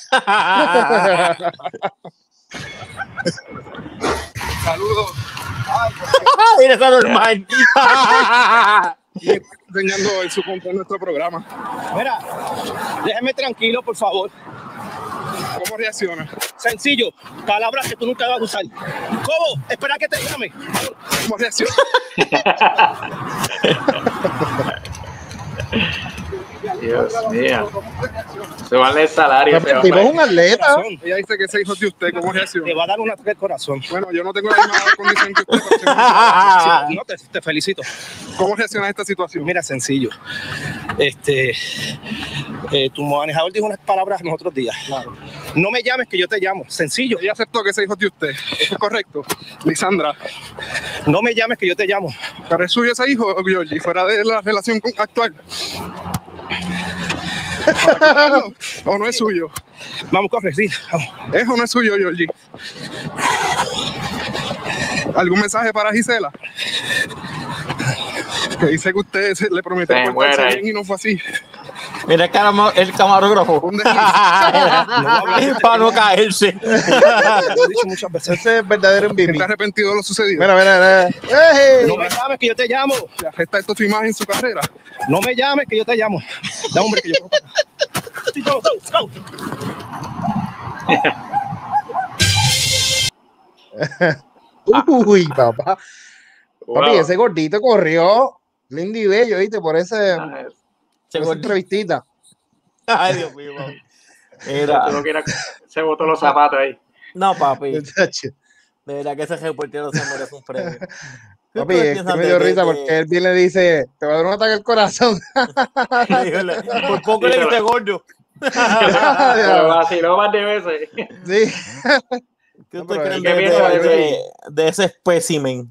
Saludos. Mira, está normal. Y está enseñando en su contra en nuestro programa. Mira, déjeme tranquilo, por favor. ¿Cómo reacciona? Sencillo, palabras que tú nunca vas a usar. ¿Cómo? Espera que te llame. ¿Cómo reacciona? Dios mío. Se vale el salario. El tipo es un atleta. Ella dice que ese hijo de usted, ¿cómo reacciona? Te va a dar un ataque al corazón. Bueno, yo no tengo la misma condición que usted. Pero Sí, no, te, te felicito. ¿Cómo reacciona a esta situación? Mira, sencillo. Este, eh, tu manejador dijo unas palabras los otros días. Claro. No me llames que yo te llamo. Sencillo. Ella aceptó que ese hijo de usted. ¿Eso es correcto? Lisandra. No me llames que yo te llamo. ¿Pero es suyo ese hijo, Georgie? Fuera de la relación con- actual. ¿O no es suyo? Vamos, corre, sí. Vamos. ¿Es o no es suyo, Georgie? ¿Algún mensaje para Gisela? Que dice que usted se- le prometió Se portarse muere. bien y no fue así. Mira el, caramo- el camarógrafo. Un desliz. Para no caerse. Lo he dicho muchas veces. Ese es verdadero M V P. ¿Está arrepentido de lo sucedido? Mira, mira, mira. ¡Ey! No me llames que yo te llamo. ¿Le afecta esto su imagen en su carrera? No me llames que yo te llamo. Da hombre que yo. Sí, go, go, go. Uy, papá. Wow. Papi, ese gordito corrió. Lindo y bello, ¿viste? Por, ese, Ah, por Se esa gordito. entrevistita. Ay, Dios mío. papi. Mira, Mira, que era- se botó los zapatos ahí. no, papi. Muchacho. De verdad que ese reportero se merece un premio. ¿Qué Papi, ustedes es que piensan me de- dio de- risa de- porque él viene y le dice, te va a dar un ataque al corazón. Híjole, por poco le dice gordo. Pero vaciló más de veces. Sí. ¿Qué No, ustedes pero creen ¿y de, qué de, piensa de de- de ese espécimen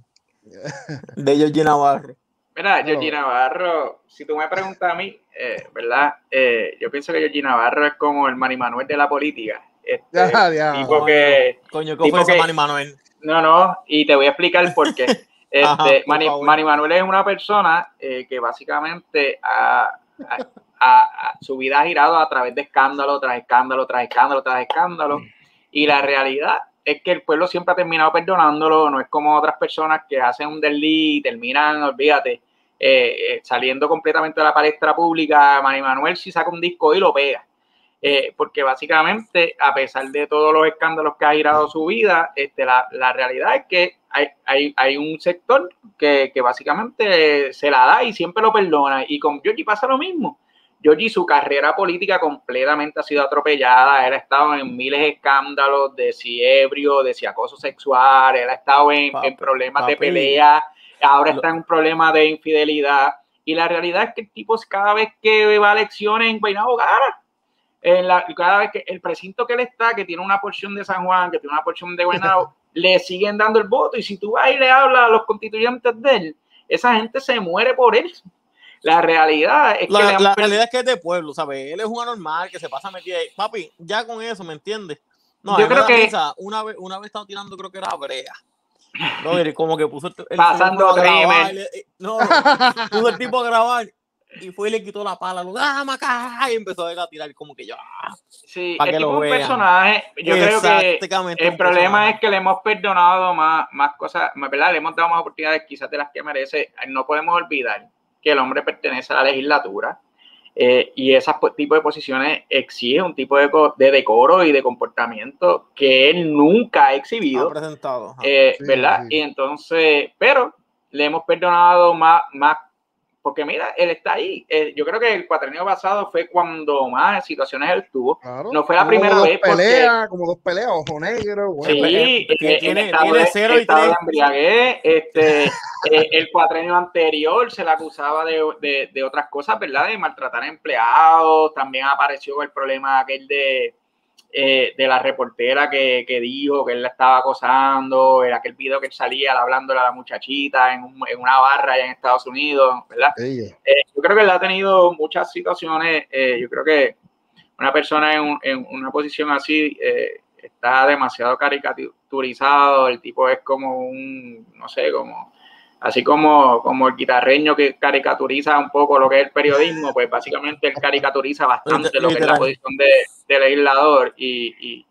de Georgie Navarro? Mira, No. Georgie Navarro, si tú me preguntas a mí, eh, ¿verdad? Eh, yo pienso que Georgie Navarro es como el Manny Manuel de la política. Este, Ya, ya. tipo que, Coño, ¿qué tipo fue ese que- Manny Manuel? no, no, y te voy a explicar por qué. Este, Ajá, por Manny, favor. Manny Manuel es una persona eh, que básicamente ha, ha- ha- ha- su vida ha girado a través de escándalo tras escándalo, tras escándalo, tras escándalo. Y la realidad es que el pueblo siempre ha terminado perdonándolo, no es como otras personas que hacen un desliz y terminan, olvídate, eh, eh, saliendo completamente de la palestra pública. Manny Manuel si saca un disco y lo pega. Eh, porque básicamente, a pesar de todos los escándalos que ha girado su vida, este, la, la realidad es que hay, hay, hay un sector que, que básicamente se la da y siempre lo perdona. Y con Georgie pasa lo mismo. Georgie, su carrera política completamente ha sido atropellada. Él ha estado en miles de escándalos de si ebrio, de si acoso sexual. Él ha estado en, Papi, en problemas de papi. pelea. Ahora Lo- está en un problema de infidelidad. Y la realidad es que el tipo, cada vez que va a elecciones, en Guaynabo gana. En la, cada vez que el precinto que él está, que tiene una porción de San Juan, que tiene una porción de Guaynabo, le siguen dando el voto. Y si tú vas y le hablas a los constituyentes de él, esa gente se muere por él. La realidad es que le La, han la per- realidad es que es de pueblo, ¿sabes? Él es un anormal que se pasa metido ahí. Papi, ya con eso, ¿me entiendes? No, Yo a mí me creo da que- risa. Una vez, una vez estaba tirando, creo que era brea. No, mire, como que puso el, el Pasando teléfono a grabar, crimen. le- No, puso el tipo a grabar y fue y le quitó la pala. Lo, ¡ah, macá! Y empezó a ir a tirar como que yo. ah. Sí, pa' el que tipo lo es un vean. personaje. Yo creo que Exactamente, el un problema personaje. es que le hemos perdonado más, más cosas, ¿verdad? Le hemos dado más oportunidades quizás de las que merece. No podemos olvidar que el hombre pertenece a la legislatura eh, y ese tipo de posiciones exige un tipo de, co- de decoro y de comportamiento que él nunca ha exhibido. Ha presentado. ajá. Eh, Sí, ¿verdad? sí. Y entonces, pero le hemos perdonado más, más porque mira, él está ahí. Eh, yo creo que el cuatrenio pasado fue cuando más situaciones él tuvo. Claro. No fue la Tuvo primera como dos vez porque- peleas, como dos peleas, ojo negro. Bueno, Sí, Eh, eh, eh, tiene- en estado tiene de- cero y estado de tres. embriaguez, este, eh, el cuatrenio anterior se le acusaba de, de, de otras cosas, ¿verdad? De maltratar a empleados. También apareció el problema aquel de, eh, de la reportera que, que dijo que él la estaba acosando, era aquel video que él salía hablándole a la muchachita en, un- en una barra allá en Estados Unidos, ¿verdad? ella. Eh, yo creo que él ha tenido muchas situaciones. Eh, yo creo que una persona en, un- en una posición así eh, está demasiado caricaturizado. El tipo es como un, no sé, como así como, como el guitarreño que caricaturiza un poco lo que es el periodismo, pues básicamente él caricaturiza bastante lo que es la Literal. posición de, de legislador. Y, y,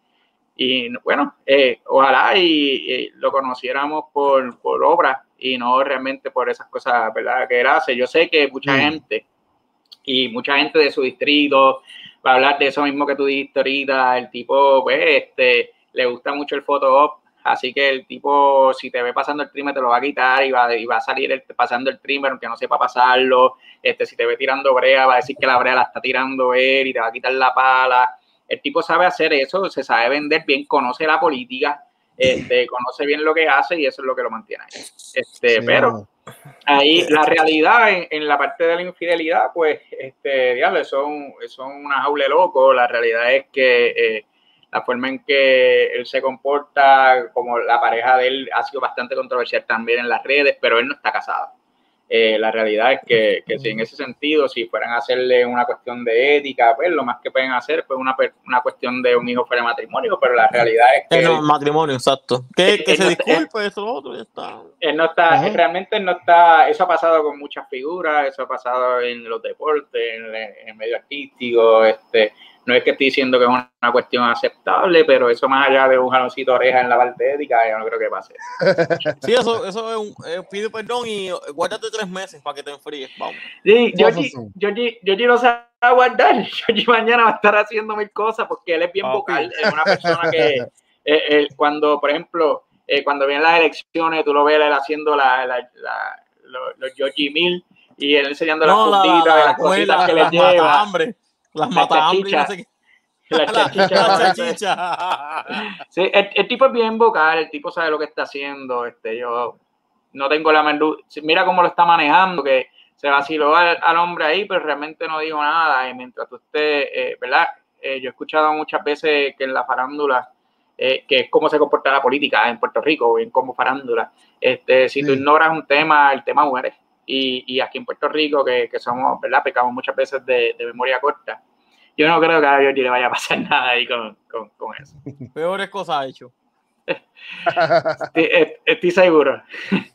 y bueno, eh, ojalá y, y lo conociéramos por, por obras y no realmente por esas cosas, ¿verdad?, que él hace. Yo sé que mucha Mm. gente y mucha gente de su distrito va a hablar de eso mismo que tú dijiste ahorita. El tipo, pues, este, le gusta mucho el photo op, Así que el tipo, si te ve pasando el trimmer, te lo va a quitar y va, y va a salir el, pasando el trimmer, aunque no sepa pasarlo. Este, si te ve tirando brea, va a decir que la brea la está tirando él y te va a quitar la pala. El tipo sabe hacer eso, se sabe vender bien, conoce la política, este, conoce bien lo que hace y eso es lo que lo mantiene ahí. Este, sí, pero ahí la realidad en, en la parte de la infidelidad, pues, este, diablo, son, son una jaula de locos. La realidad es que eh, la forma en que él se comporta, como la pareja de él, ha sido bastante controversial también en las redes, pero él no está casado. Eh, la realidad es que, que si en ese sentido, si fueran a hacerle una cuestión de ética, pues lo más que pueden hacer pues una, una cuestión de un hijo fuera de matrimonio, pero la realidad es que... Eh, no, él, matrimonio, exacto. Que, él, que él se no disculpe, eso, lo otro, ya está. Él no está, él realmente no está, eso ha pasado con muchas figuras, eso ha pasado en los deportes, en, en el medio artístico, este... No es que estoy diciendo que es una, una cuestión aceptable, pero eso más allá de un jaloncito de oreja en la parte ética, yo no creo que pase. Sí, eso, eso es un... Eh, pide perdón y guárdate tres meses para que te enfríes, vamos. Sí, Yogi lo sabe guardar. Yogi mañana va a estar haciendo mil cosas porque él es bien okay. vocal. Es una persona que eh, él, cuando, por ejemplo, eh, cuando vienen las elecciones, tú lo ves él haciendo la, la, la, los, los Yogi Mil y él enseñando no, las puntitas la, la, de las cositas la, que le lleva. Hambre. Las mata hambre, no sé qué. La chachicha. La chachicha. Sí, el, el tipo es bien vocal, el tipo sabe lo que está haciendo. Este, yo no tengo la menú. Mira cómo lo está manejando, que se vaciló al, al hombre ahí, pero realmente no dijo nada. Y mientras usted, eh, ¿verdad? Eh, yo he escuchado muchas veces que en la farándula, eh, que es cómo se comporta la política en Puerto Rico, en como farándula. Este, si sí. tú ignoras un tema, el tema muere. Y, y aquí en Puerto Rico, que, que somos, ¿verdad? Pecamos muchas veces de, de memoria corta. Yo no creo que a Georgie le vaya a pasar nada ahí con, con, con eso. Peores cosas ha hecho. estoy, estoy seguro.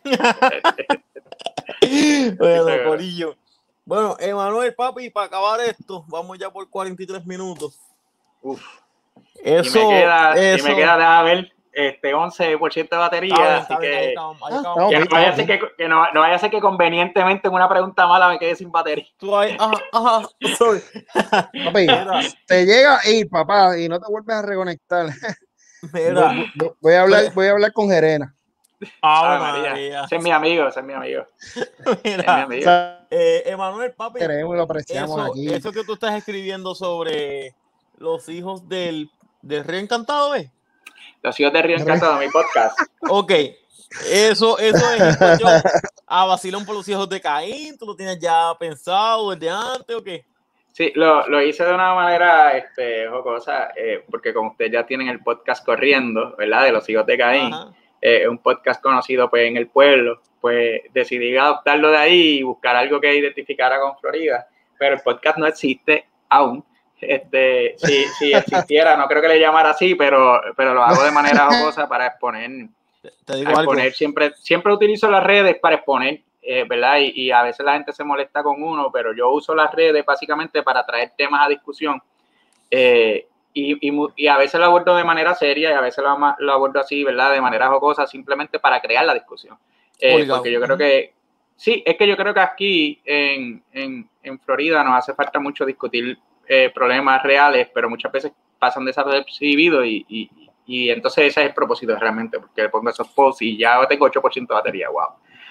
Bueno, Corillo. Bueno, Emanuel, papi, para acabar esto, vamos ya por cuarenta y tres minutos. Uf. Eso, y me queda, eso. Y me queda, déjame ver. Este once por ciento de batería, bien, así que, bien, ahí estamos, ahí estamos. que, no vaya a ser que, que no, no vaya a ser que convenientemente en una pregunta mala me quede sin batería. Tú ahí, ajá, ajá, sorry. Papi, te llega a ir, papá, y no te vuelves a reconectar. Mira. Voy, voy a hablar, voy a hablar con Gerena. Ah, María. María. Ese es mi amigo, ese es mi amigo. Mira, es mi amigo. Eh, Emanuel, papi, queremos y lo apreciamos eso, aquí. Eso que tú estás escribiendo sobre los hijos del, del Rey Encantado, ¿eh? Los hijos de Río Encantado, mi podcast. Ok, eso, eso es cuestión a vacilón por los hijos de Caín. ¿Tú lo tienes ya pensado desde antes o qué? Sí, lo, lo hice de una manera este, jocosa, eh, porque como ustedes ya tienen el podcast corriendo, ¿verdad? De los hijos de Caín, es eh, un podcast conocido pues en el pueblo, pues decidí adoptarlo de ahí y buscar algo que identificara con Florida, pero el podcast no existe aún. Este, si, si existiera, no creo que le llamara así, pero, pero lo hago de manera jocosa para exponer, te digo exponer algo. siempre, siempre utilizo las redes para exponer, eh, ¿verdad? Y, y a veces la gente se molesta con uno, pero yo uso las redes básicamente para traer temas a discusión, eh, y, y, y a veces lo abordo de manera seria y a veces lo, lo abordo así, ¿verdad? De manera jocosa, simplemente para crear la discusión, eh, porque yo creo que sí, es que yo creo que aquí en, en, en Florida nos hace falta mucho discutir Eh, problemas reales, pero muchas veces pasan desapercibidos y, y, y entonces ese es el propósito realmente, porque le pongo esos posts y ya tengo ocho por ciento de batería, wow.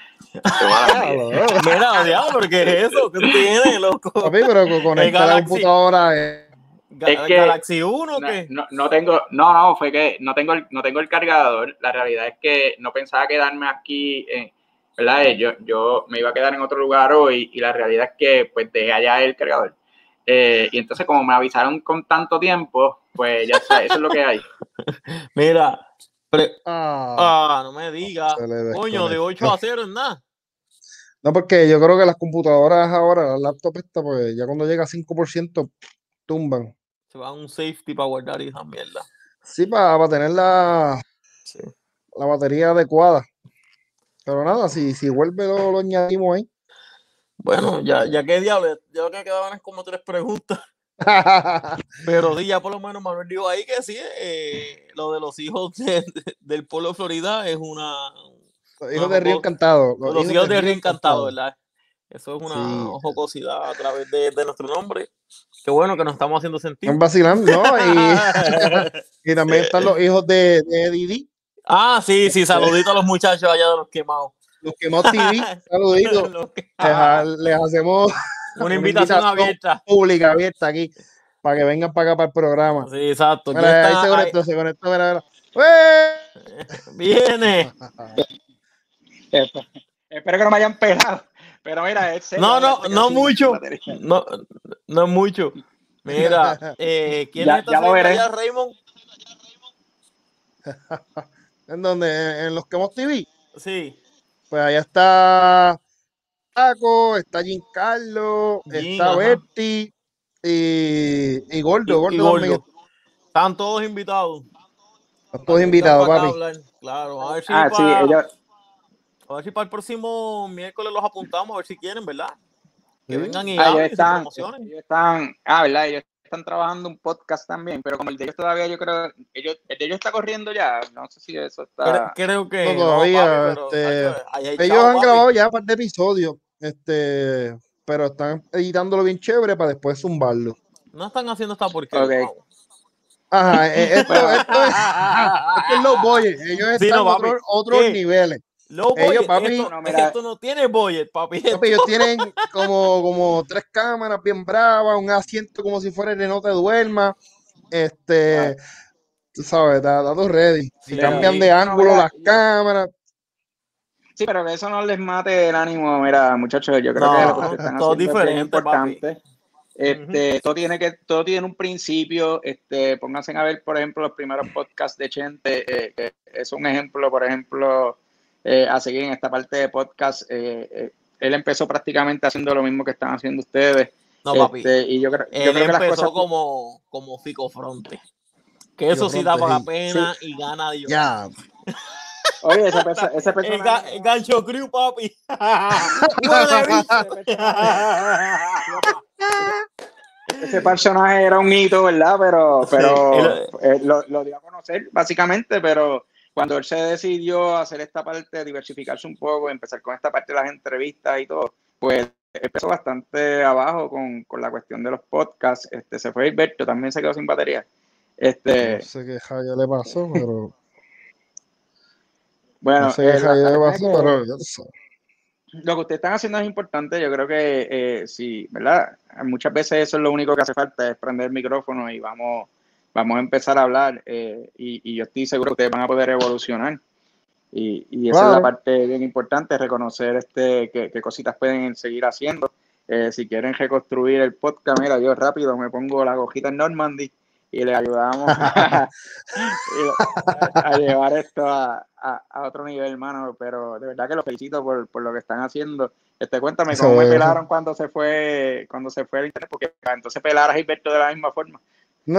Mira, diablo, ¿qué es eso? ¿Qué tienes, loco? Papi, pero conecta la computadora. Eh. Es que Galaxy uno o qué? No, no tengo, no, no, fue que no tengo, el, no tengo el cargador. La realidad es que no pensaba quedarme aquí, en, ¿verdad? Yo, yo me iba a quedar en otro lugar hoy y la realidad es que pues dejé allá el cargador. Eh, y entonces como me avisaron con tanto tiempo, pues ya está, eso es lo que hay. Mira, pre- Ah, ah, no me digas, coño, de ocho a cero en nada. no, porque yo creo que las computadoras ahora, las laptops estas, pues ya cuando llega a cinco por ciento tumban. Se va a un safety para guardar esa mierda. Sí, para, para tener la, Sí. la batería adecuada. Pero nada, si, si vuelve lo, lo añadimos ahí. Bueno, ya, ya que diablo, ya lo que quedaban como tres preguntas. Pero sí, ya por lo menos Manuel dijo ahí que sí, eh, lo de los hijos de, de, del pueblo de Florida es una... Los hijos de Río Encantado. Los, los hijos, hijos de, de Río Encantado, ¿verdad? Eso es una sí. jocosidad a través de, de nuestro nombre. Qué bueno que nos estamos haciendo sentir. Un vacilán, ¿no? Y, y también están los hijos de, de Didi. Ah, sí, sí, saludito a los muchachos allá de los quemados. Los Quemados T V, saluditos. Los que- Les, les hacemos Una invitación abierta. pública abierta aquí para que vengan para acá para el programa. Sí, exacto. Ya Mira, ahí está, se ahí- conectó, se conectó, mira, mira. ¡Ué! Viene. Esp- Espero que no me hayan pelado. Pero mira, es serio, No, no, este que no sí, mucho. batería. No, no es mucho. Mira, eh, ¿quién Ya- está ya lo haciendo veré. allá, Raymond? ¿En dónde? ¿En, en los Quemados T V? Sí. Pues allá está Paco, está Giancarlo, Jin, está ajá. Berti y, y Gordo. Y, Gordo y también. Gordo. Están todos invitados. Están todos Para que invitados, vengan para acá a papi. hablar. Claro, a ver si Ah, sí, para, ellos. a ver si para el próximo miércoles los apuntamos, a ver si quieren, ¿verdad? Que Sí. vengan y Ah, ellos hablen y se están, promocionen. ellos están, ah, ¿verdad? Ellos están trabajando un podcast también, pero como el de ellos todavía, yo creo, ellos, el de ellos está corriendo ya, no sé si eso Creo, está. creo que No, todavía. papi, pero, este, tacho, ahí hay ellos chavo, han papi. grabado ya un par de episodios, este, pero están editándolo bien chévere para después zumbarlo. No están haciendo esta porquería. Ok. vamos. Ajá, eh, esto, Bueno. esto es, esto es low budget. Ellos Sí, están no, en papi. otro- otros ¿Qué? niveles. Low Ellos, budget, papi, esto, no, mira. esto no tiene budget, papi. Papi, ellos tienen como, como tres cámaras bien bravas, un asiento como si fuera el de No Te Duermas. Este, tú sabes, está, está todo ready. Sí, Y cambian de no, ángulo mira, las cámaras. Sí, pero que eso no les mate el ánimo, mira, muchachos, yo creo que lo que No, ustedes están todo haciendo es bien diferente, papi. importante. Este, todo tiene que, todo tiene un principio. Este, pónganse a ver, por ejemplo, los primeros podcasts de Chente, eh, que es un ejemplo, por ejemplo, eh, a seguir en esta parte de podcast. Eh, eh, él empezó prácticamente haciendo lo mismo que están haciendo ustedes. No, papi. Este, y yo creo, yo Él creo que las empezó cosas. como, como Fico Fronte. Que eso sí Fronte, da para la sí. pena y gana Dios. Ya. Oye, ese, perso- ese El, ga- personaje. el gancho crew, papi. Huele bicho. Ese personaje era un hito, ¿verdad? Pero, pero Sí, él- eh, lo, lo dio a conocer, básicamente, pero cuando él se decidió hacer esta parte, diversificarse un poco, empezar con esta parte de las entrevistas y todo, pues empezó bastante abajo con, con la cuestión de los podcasts. Este, se fue Hilberto, también se quedó sin batería. Este, No sé qué rayo le pasó, pero. bueno, No sé qué eh, la- rayo la le verdad pasó, es que- pero. ya tú sabes. lo que ustedes están haciendo es importante. Yo creo que eh, sí, ¿verdad? Muchas veces eso es lo único que hace falta, es prender el micrófono y vamos, vamos a empezar a hablar. eh, y, y yo estoy seguro que ustedes van a poder evolucionar. Y, y esa Claro. es la parte bien importante, reconocer este qué, qué cositas pueden seguir haciendo. Eh, si quieren reconstruir el podcast, mira, yo rápido me pongo la gojita en Normandy y le ayudamos a, a llevar esto a, a, a otro nivel, hermano. Pero de verdad que los felicito por, por lo que están haciendo. Este, cuéntame Eso cómo me es. pelaron cuando se fue cuando se fue el internet, porque para entonces pelar a Gilberto de la misma forma. No.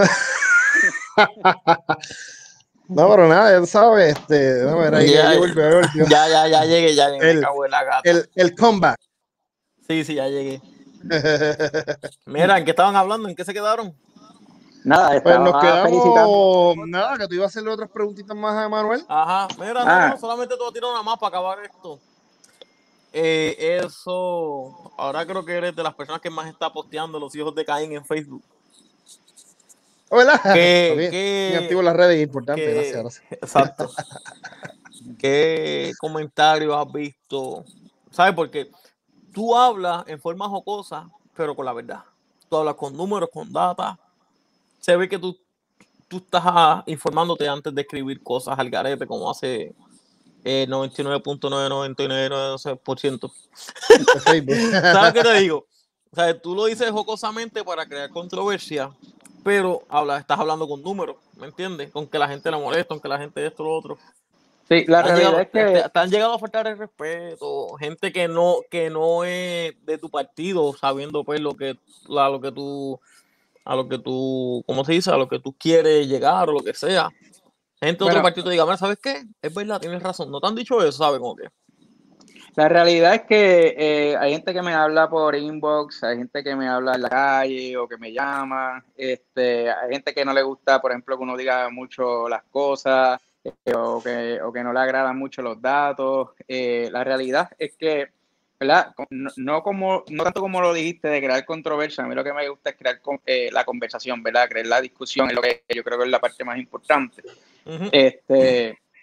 No, pero nada, ya tú sabes, este, no, mira, ahí, Ya, ahí volvió, ahí volvió. Ya, ya, ya llegué, ya llegué. El- Me cago en la gata. El, el comeback. Sí, sí, ya llegué. Mira, ¿en qué estaban hablando? ¿En qué se quedaron? Nada, Pues nos estaba felicitando. quedamos, nada, que tú ibas a hacerle otras preguntitas más a Manuel. Ajá, mira, Ah. no, no, solamente te voy a tirar una más para acabar esto. Eh, eso, ahora creo que eres de las personas que más está posteando los hijos de Caín en Facebook. Hola. ¿Qué- Bien, qué- bien activo en las redes, importante, qué- gracias, gracias. Exacto. ¿Qué comentarios has visto? ¿Sabes? Porque tú hablas en forma jocosa, pero con la verdad. Tú hablas con números, con data. Se ve que tú, tú estás ah, informándote antes de escribir cosas al garete, como hace eh, noventa y nueve punto novecientos noventa y nueve por ciento. De Facebook. ¿Sabes qué te digo? O sea, tú lo dices jocosamente para crear controversia, pero habla, estás hablando con números, ¿me entiendes? Con que la gente le molesta, con que la gente esto, lo otro. Sí, la Te han realidad llegado- es que te, te han llegado a faltar el respeto, gente que no, que no es de tu partido, sabiendo pues lo que, a lo que tú, a lo que tú, ¿cómo se dice? A lo que tú quieres llegar o lo que sea. Gente de Bueno. otro partido te diga, mira, ¿sabes qué? Es verdad, tienes razón. No te han dicho eso, ¿sabes? Como que. la realidad es que eh, hay gente que me habla por inbox, hay gente que me habla en la calle o que me llama, este, hay gente que no le gusta, por ejemplo, que uno diga mucho las cosas eh, o, que, o que no le agradan mucho los datos. Eh, la realidad es que, ¿verdad? No, no como, no tanto como lo dijiste de crear controversia, a mí lo que me gusta es crear con- eh, la conversación, ¿verdad? Crear la discusión es lo que yo creo que es la parte más importante. Ujú. Este,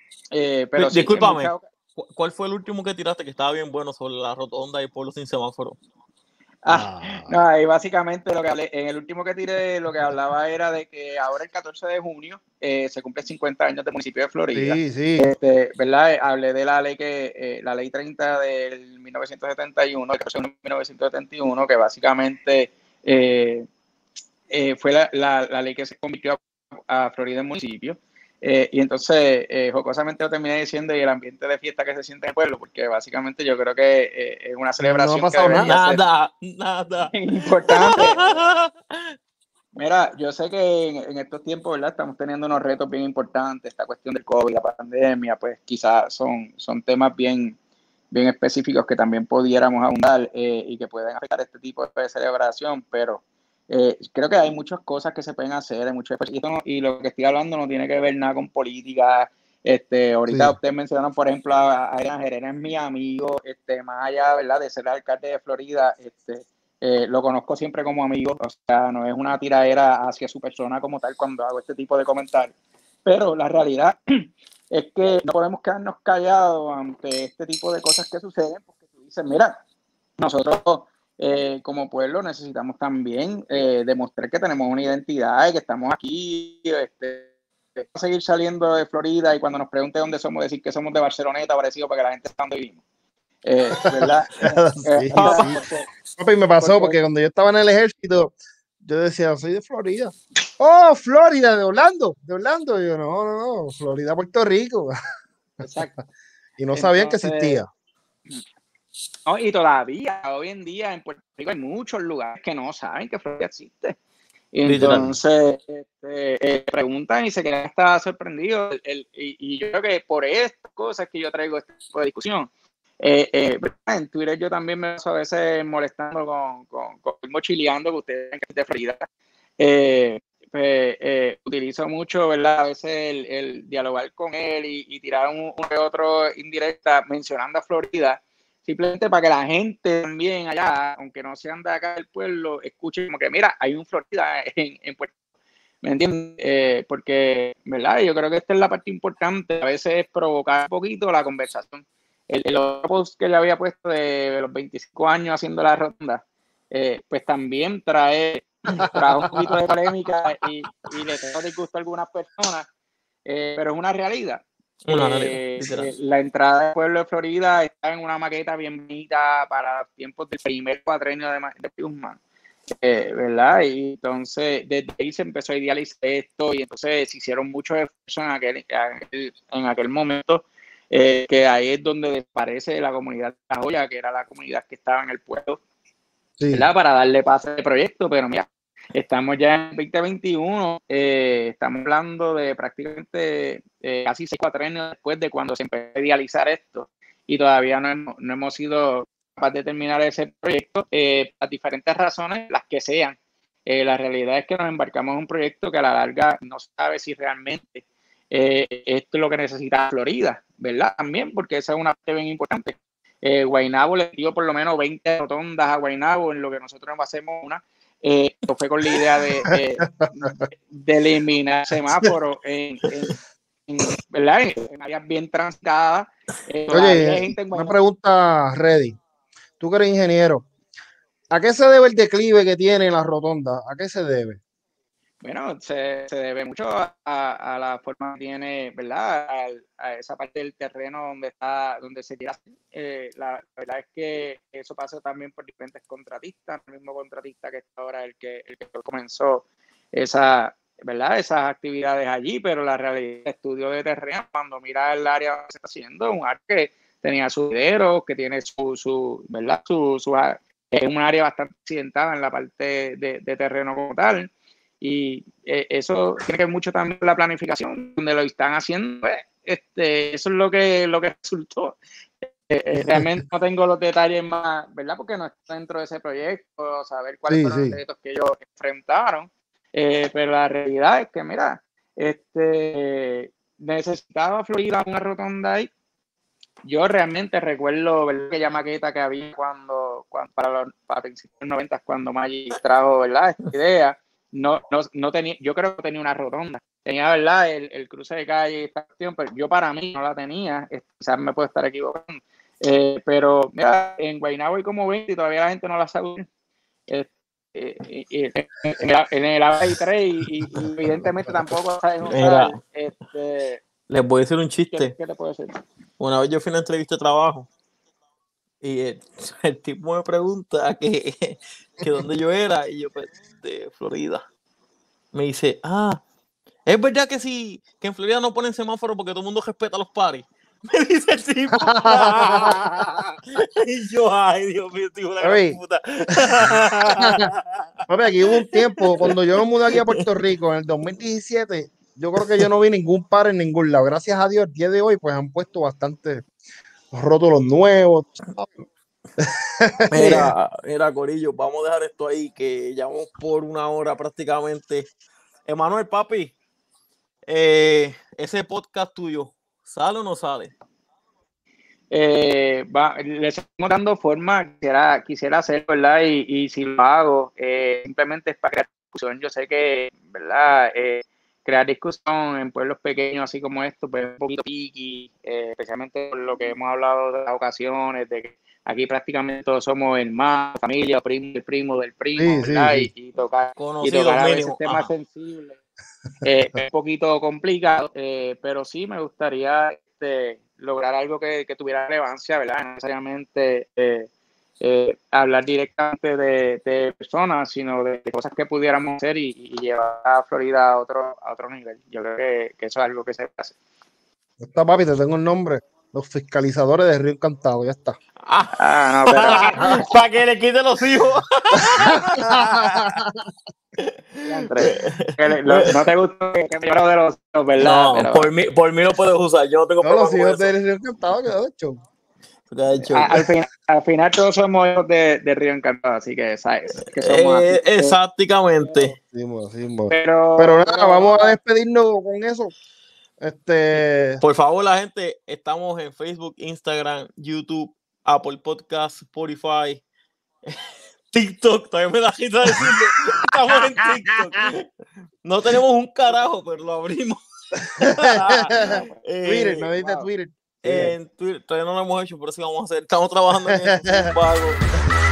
Eh, pero sí, Discúlpame, mucha... ¿cuál fue el último que tiraste que estaba bien bueno sobre la rotonda y pueblo sin semáforo? Ah, no, ahí básicamente lo que hablé, en el último que tiré, lo que hablaba era de que ahora el catorce de junio eh, se cumple cincuenta años del municipio de Florida. Sí, sí. Este, ¿verdad? Hablé de la ley que, eh, la ley treinta del mil novecientos setenta y uno, el catorce de mil novecientos setenta y uno, que básicamente eh, eh, fue la, la, la ley que se convirtió a, a Florida en municipio. Eh, y entonces, eh, jocosamente lo terminé diciendo, y el ambiente de fiesta que se siente en el pueblo, porque básicamente yo creo que eh, es una celebración no ha pasado que debería nada. ser Nada, nada. importante. Mira, yo sé que en, en estos tiempos, ¿verdad? Estamos teniendo unos retos bien importantes, esta cuestión del COVID, la pandemia, pues quizás son, son temas bien, bien específicos que también pudiéramos abundar eh, y que pueden afectar este tipo de celebración, pero eh, creo que hay muchas cosas que se pueden hacer, hay muchas, y, esto no, y lo que estoy hablando no tiene que ver nada con política. Este, ahorita Sí. ustedes mencionaron, por ejemplo, a Adrián Jerena, es mi amigo, este, más allá, ¿verdad?, de ser alcalde de Florida, este, eh, lo conozco siempre como amigo, o sea, no es una tiradera hacia su persona como tal cuando hago este tipo de comentarios, pero la realidad es que no podemos quedarnos callados ante este tipo de cosas que suceden, porque tú dices, mira, nosotros eh, como pueblo necesitamos también eh, demostrar que tenemos una identidad y que estamos aquí, este, seguir saliendo de Florida y cuando nos pregunte dónde somos, decir que somos de Barceloneta, parecido para que la gente sepa dónde vivimos. Eh, ¿verdad? sí, eh, sí. porque, Papi, me pasó porque, porque cuando yo estaba en el ejército, yo decía, soy de Florida. Oh, Florida, de Orlando, de Orlando. Y yo, no, no, no, Florida, Puerto Rico. Exacto. Y no sabían que Entonces, existía. no, y todavía, hoy en día en Puerto Rico hay muchos lugares que no saben que Florida existe. Y entonces este, eh, preguntan y se quedan hasta sorprendidos. El, el, y, y yo creo que por estas cosas que yo traigo este tipo de discusión, eh, eh, en Twitter yo también me paso a veces molestando con, con, con mochileando, que ustedes ven que es de Florida. Eh, pues, eh, utilizo mucho, ¿verdad? A veces el, el dialogar con él y, y tirar un, un otro indirecta mencionando a Florida, simplemente para que la gente también allá, aunque no sean de acá del pueblo, escuche como que, mira, hay un Florida en, en Puerto Rico. ¿Me entiendes? Eh, porque, ¿verdad? Yo creo que esta es la parte importante, a veces es provocar un poquito la conversación. El, el otro post que le había puesto de los veinticinco años haciendo la ronda, eh, pues también trae, trae un poquito de polémica y, y le trae disgusto a algunas personas, eh, pero es una realidad. Una Eh, realidad, eh, la entrada del pueblo de Florida está en una maqueta bien bonita para los tiempos del primer cuatrenio de, de Guzmán, eh, ¿verdad? Y entonces desde ahí se empezó a idealizar esto y entonces se hicieron muchos esfuerzos en aquel, en aquel momento, eh, que ahí es donde desaparece la comunidad de La Joya, que era la comunidad que estaba en el pueblo, sí. ¿verdad? Para darle paso al proyecto, pero mira, estamos ya en veinte veintiuno, eh, estamos hablando de prácticamente eh, casi seis cuatrenios después de cuando se empezó a idealizar esto y todavía no hemos, no hemos sido capaces de terminar ese proyecto, eh, por diferentes razones, las que sean. Eh, la realidad es que nos embarcamos en un proyecto que a la larga no sabe si realmente eh, esto es lo que necesita Florida, ¿verdad? También, porque esa es una parte bien importante. Eh, Guaynabo le dio por lo menos veinte rotondas a Guaynabo, en lo que nosotros hacemos una. Eh, fue con la idea de, de, de eliminar semáforos en, en, en, ¿verdad? en, en áreas bien transitadas. Eh, Oye, gente en una pregunta, Reddy. Tú que eres ingeniero, ¿a qué se debe el declive que tiene la rotonda? ¿A qué se debe? Bueno, se, se debe mucho a, a la forma que tiene, ¿verdad? A, a esa parte del terreno donde está, donde se tira. Eh, la, la verdad es que eso pasa también por diferentes contratistas. El mismo contratista que está ahora el que, el que comenzó esa, ¿verdad? Esas actividades allí, pero la realidad del estudio de terreno, cuando mira el área donde se está haciendo, un área que tenía sus viveros, que tiene su, su ¿verdad? Su, su, es un área bastante accidentada en la parte de, de terreno como tal. Y eh, eso tiene que ver mucho también con la planificación, donde lo están haciendo, pues, este, eso es lo que, lo que resultó. Eh, realmente no tengo los detalles más, ¿verdad? Porque no está dentro de ese proyecto, saber cuáles sí, fueron sí. los retos que ellos enfrentaron. Eh, pero la realidad es que, mira, este, necesitaba Florida una rotonda ahí. Yo realmente recuerdo, ¿verdad?, aquella maqueta que había cuando, cuando para los para principios de los noventa, cuando Maggi trajo, ¿verdad?, esta idea. no, no, no tenía, yo creo que tenía una rotonda. Tenía, ¿verdad? El, el cruce de calle y esta cuestión, pero yo para mí no la tenía. Quizás me puedo estar equivocando. Eh, pero mira, en Guaynabo hay como veinte y todavía la gente no la sabe. Eh, eh, eh, en el, en el A veintitrés y, y, y evidentemente tampoco saben usar. Este, les voy a decir un chiste. ¿Qué, qué te puedo decir? Una vez yo fui a una entrevista de trabajo y el, el tipo me pregunta que, que dónde yo era y yo, pues, de Florida. Me dice, ah, ¿es verdad que sí, que en Florida no ponen semáforo porque todo el mundo respeta los paris? Me dice el tipo. Y yo, ay, Dios mío, tío, la gran puta. Papi, aquí hubo un tiempo, cuando yo me mudé aquí a Puerto Rico en el dos mil diecisiete, yo creo que yo no vi ningún par en ningún lado. Gracias a Dios, el día de hoy, pues han puesto bastante rótulos nuevos. Mira, mira, Corillo, vamos a dejar esto ahí, que llevamos por una hora prácticamente. Emanuel, papi, eh, ese podcast tuyo, ¿sale o no sale? Eh, va, le estamos dando forma, quisiera, quisiera hacer, ¿verdad? Y, y si lo hago, eh, simplemente es para crear discusión. Yo sé que, ¿verdad? Eh, crear discusión en pueblos pequeños así como esto, pues es un poquito piqui, eh, especialmente por lo que hemos hablado de las ocasiones, de que aquí prácticamente todos somos hermanos, familia, primo del primo del primo, sí, ¿verdad? sí, sí. Y, y tocar, y tocar a veces temas sensibles. Eh, es un poquito complicado, eh, pero sí me gustaría este, lograr algo que, que tuviera relevancia, ¿verdad? No necesariamente eh, eh, hablar directamente de, de personas, sino de, de cosas que pudiéramos hacer y, y llevar a Florida a otro, a otro nivel. Yo creo que, que eso es algo que se hace. Está, papi, te tengo el nombre. Los fiscalizadores de Río Encantado, ya está. Ah, no, pero... Para que le quite los hijos. No te gusta que me hablo de los hijos, ¿verdad? No, pero... por, mí, por mí lo puedes usar. Yo no tengo no, problema. Los hijos de Río Encantado, que de hecho. A, al, final, al final todos somos hijos de, de Río Encantado, así que sabes que somos eh, así. Exactamente. Pero, sí, sí, pero, pero nada, pero, vamos a despedirnos con eso. Este... Por favor, la gente, estamos en Facebook, Instagram, YouTube, Apple Podcast, Spotify, TikTok. Todavía me da risa decirlo. Estamos en TikTok. No tenemos un carajo, pero lo abrimos. eh, Twitter, no dice wow. Twitter. En Twitter, todavía no lo hemos hecho, pero sí vamos a hacer. Estamos trabajando en esto.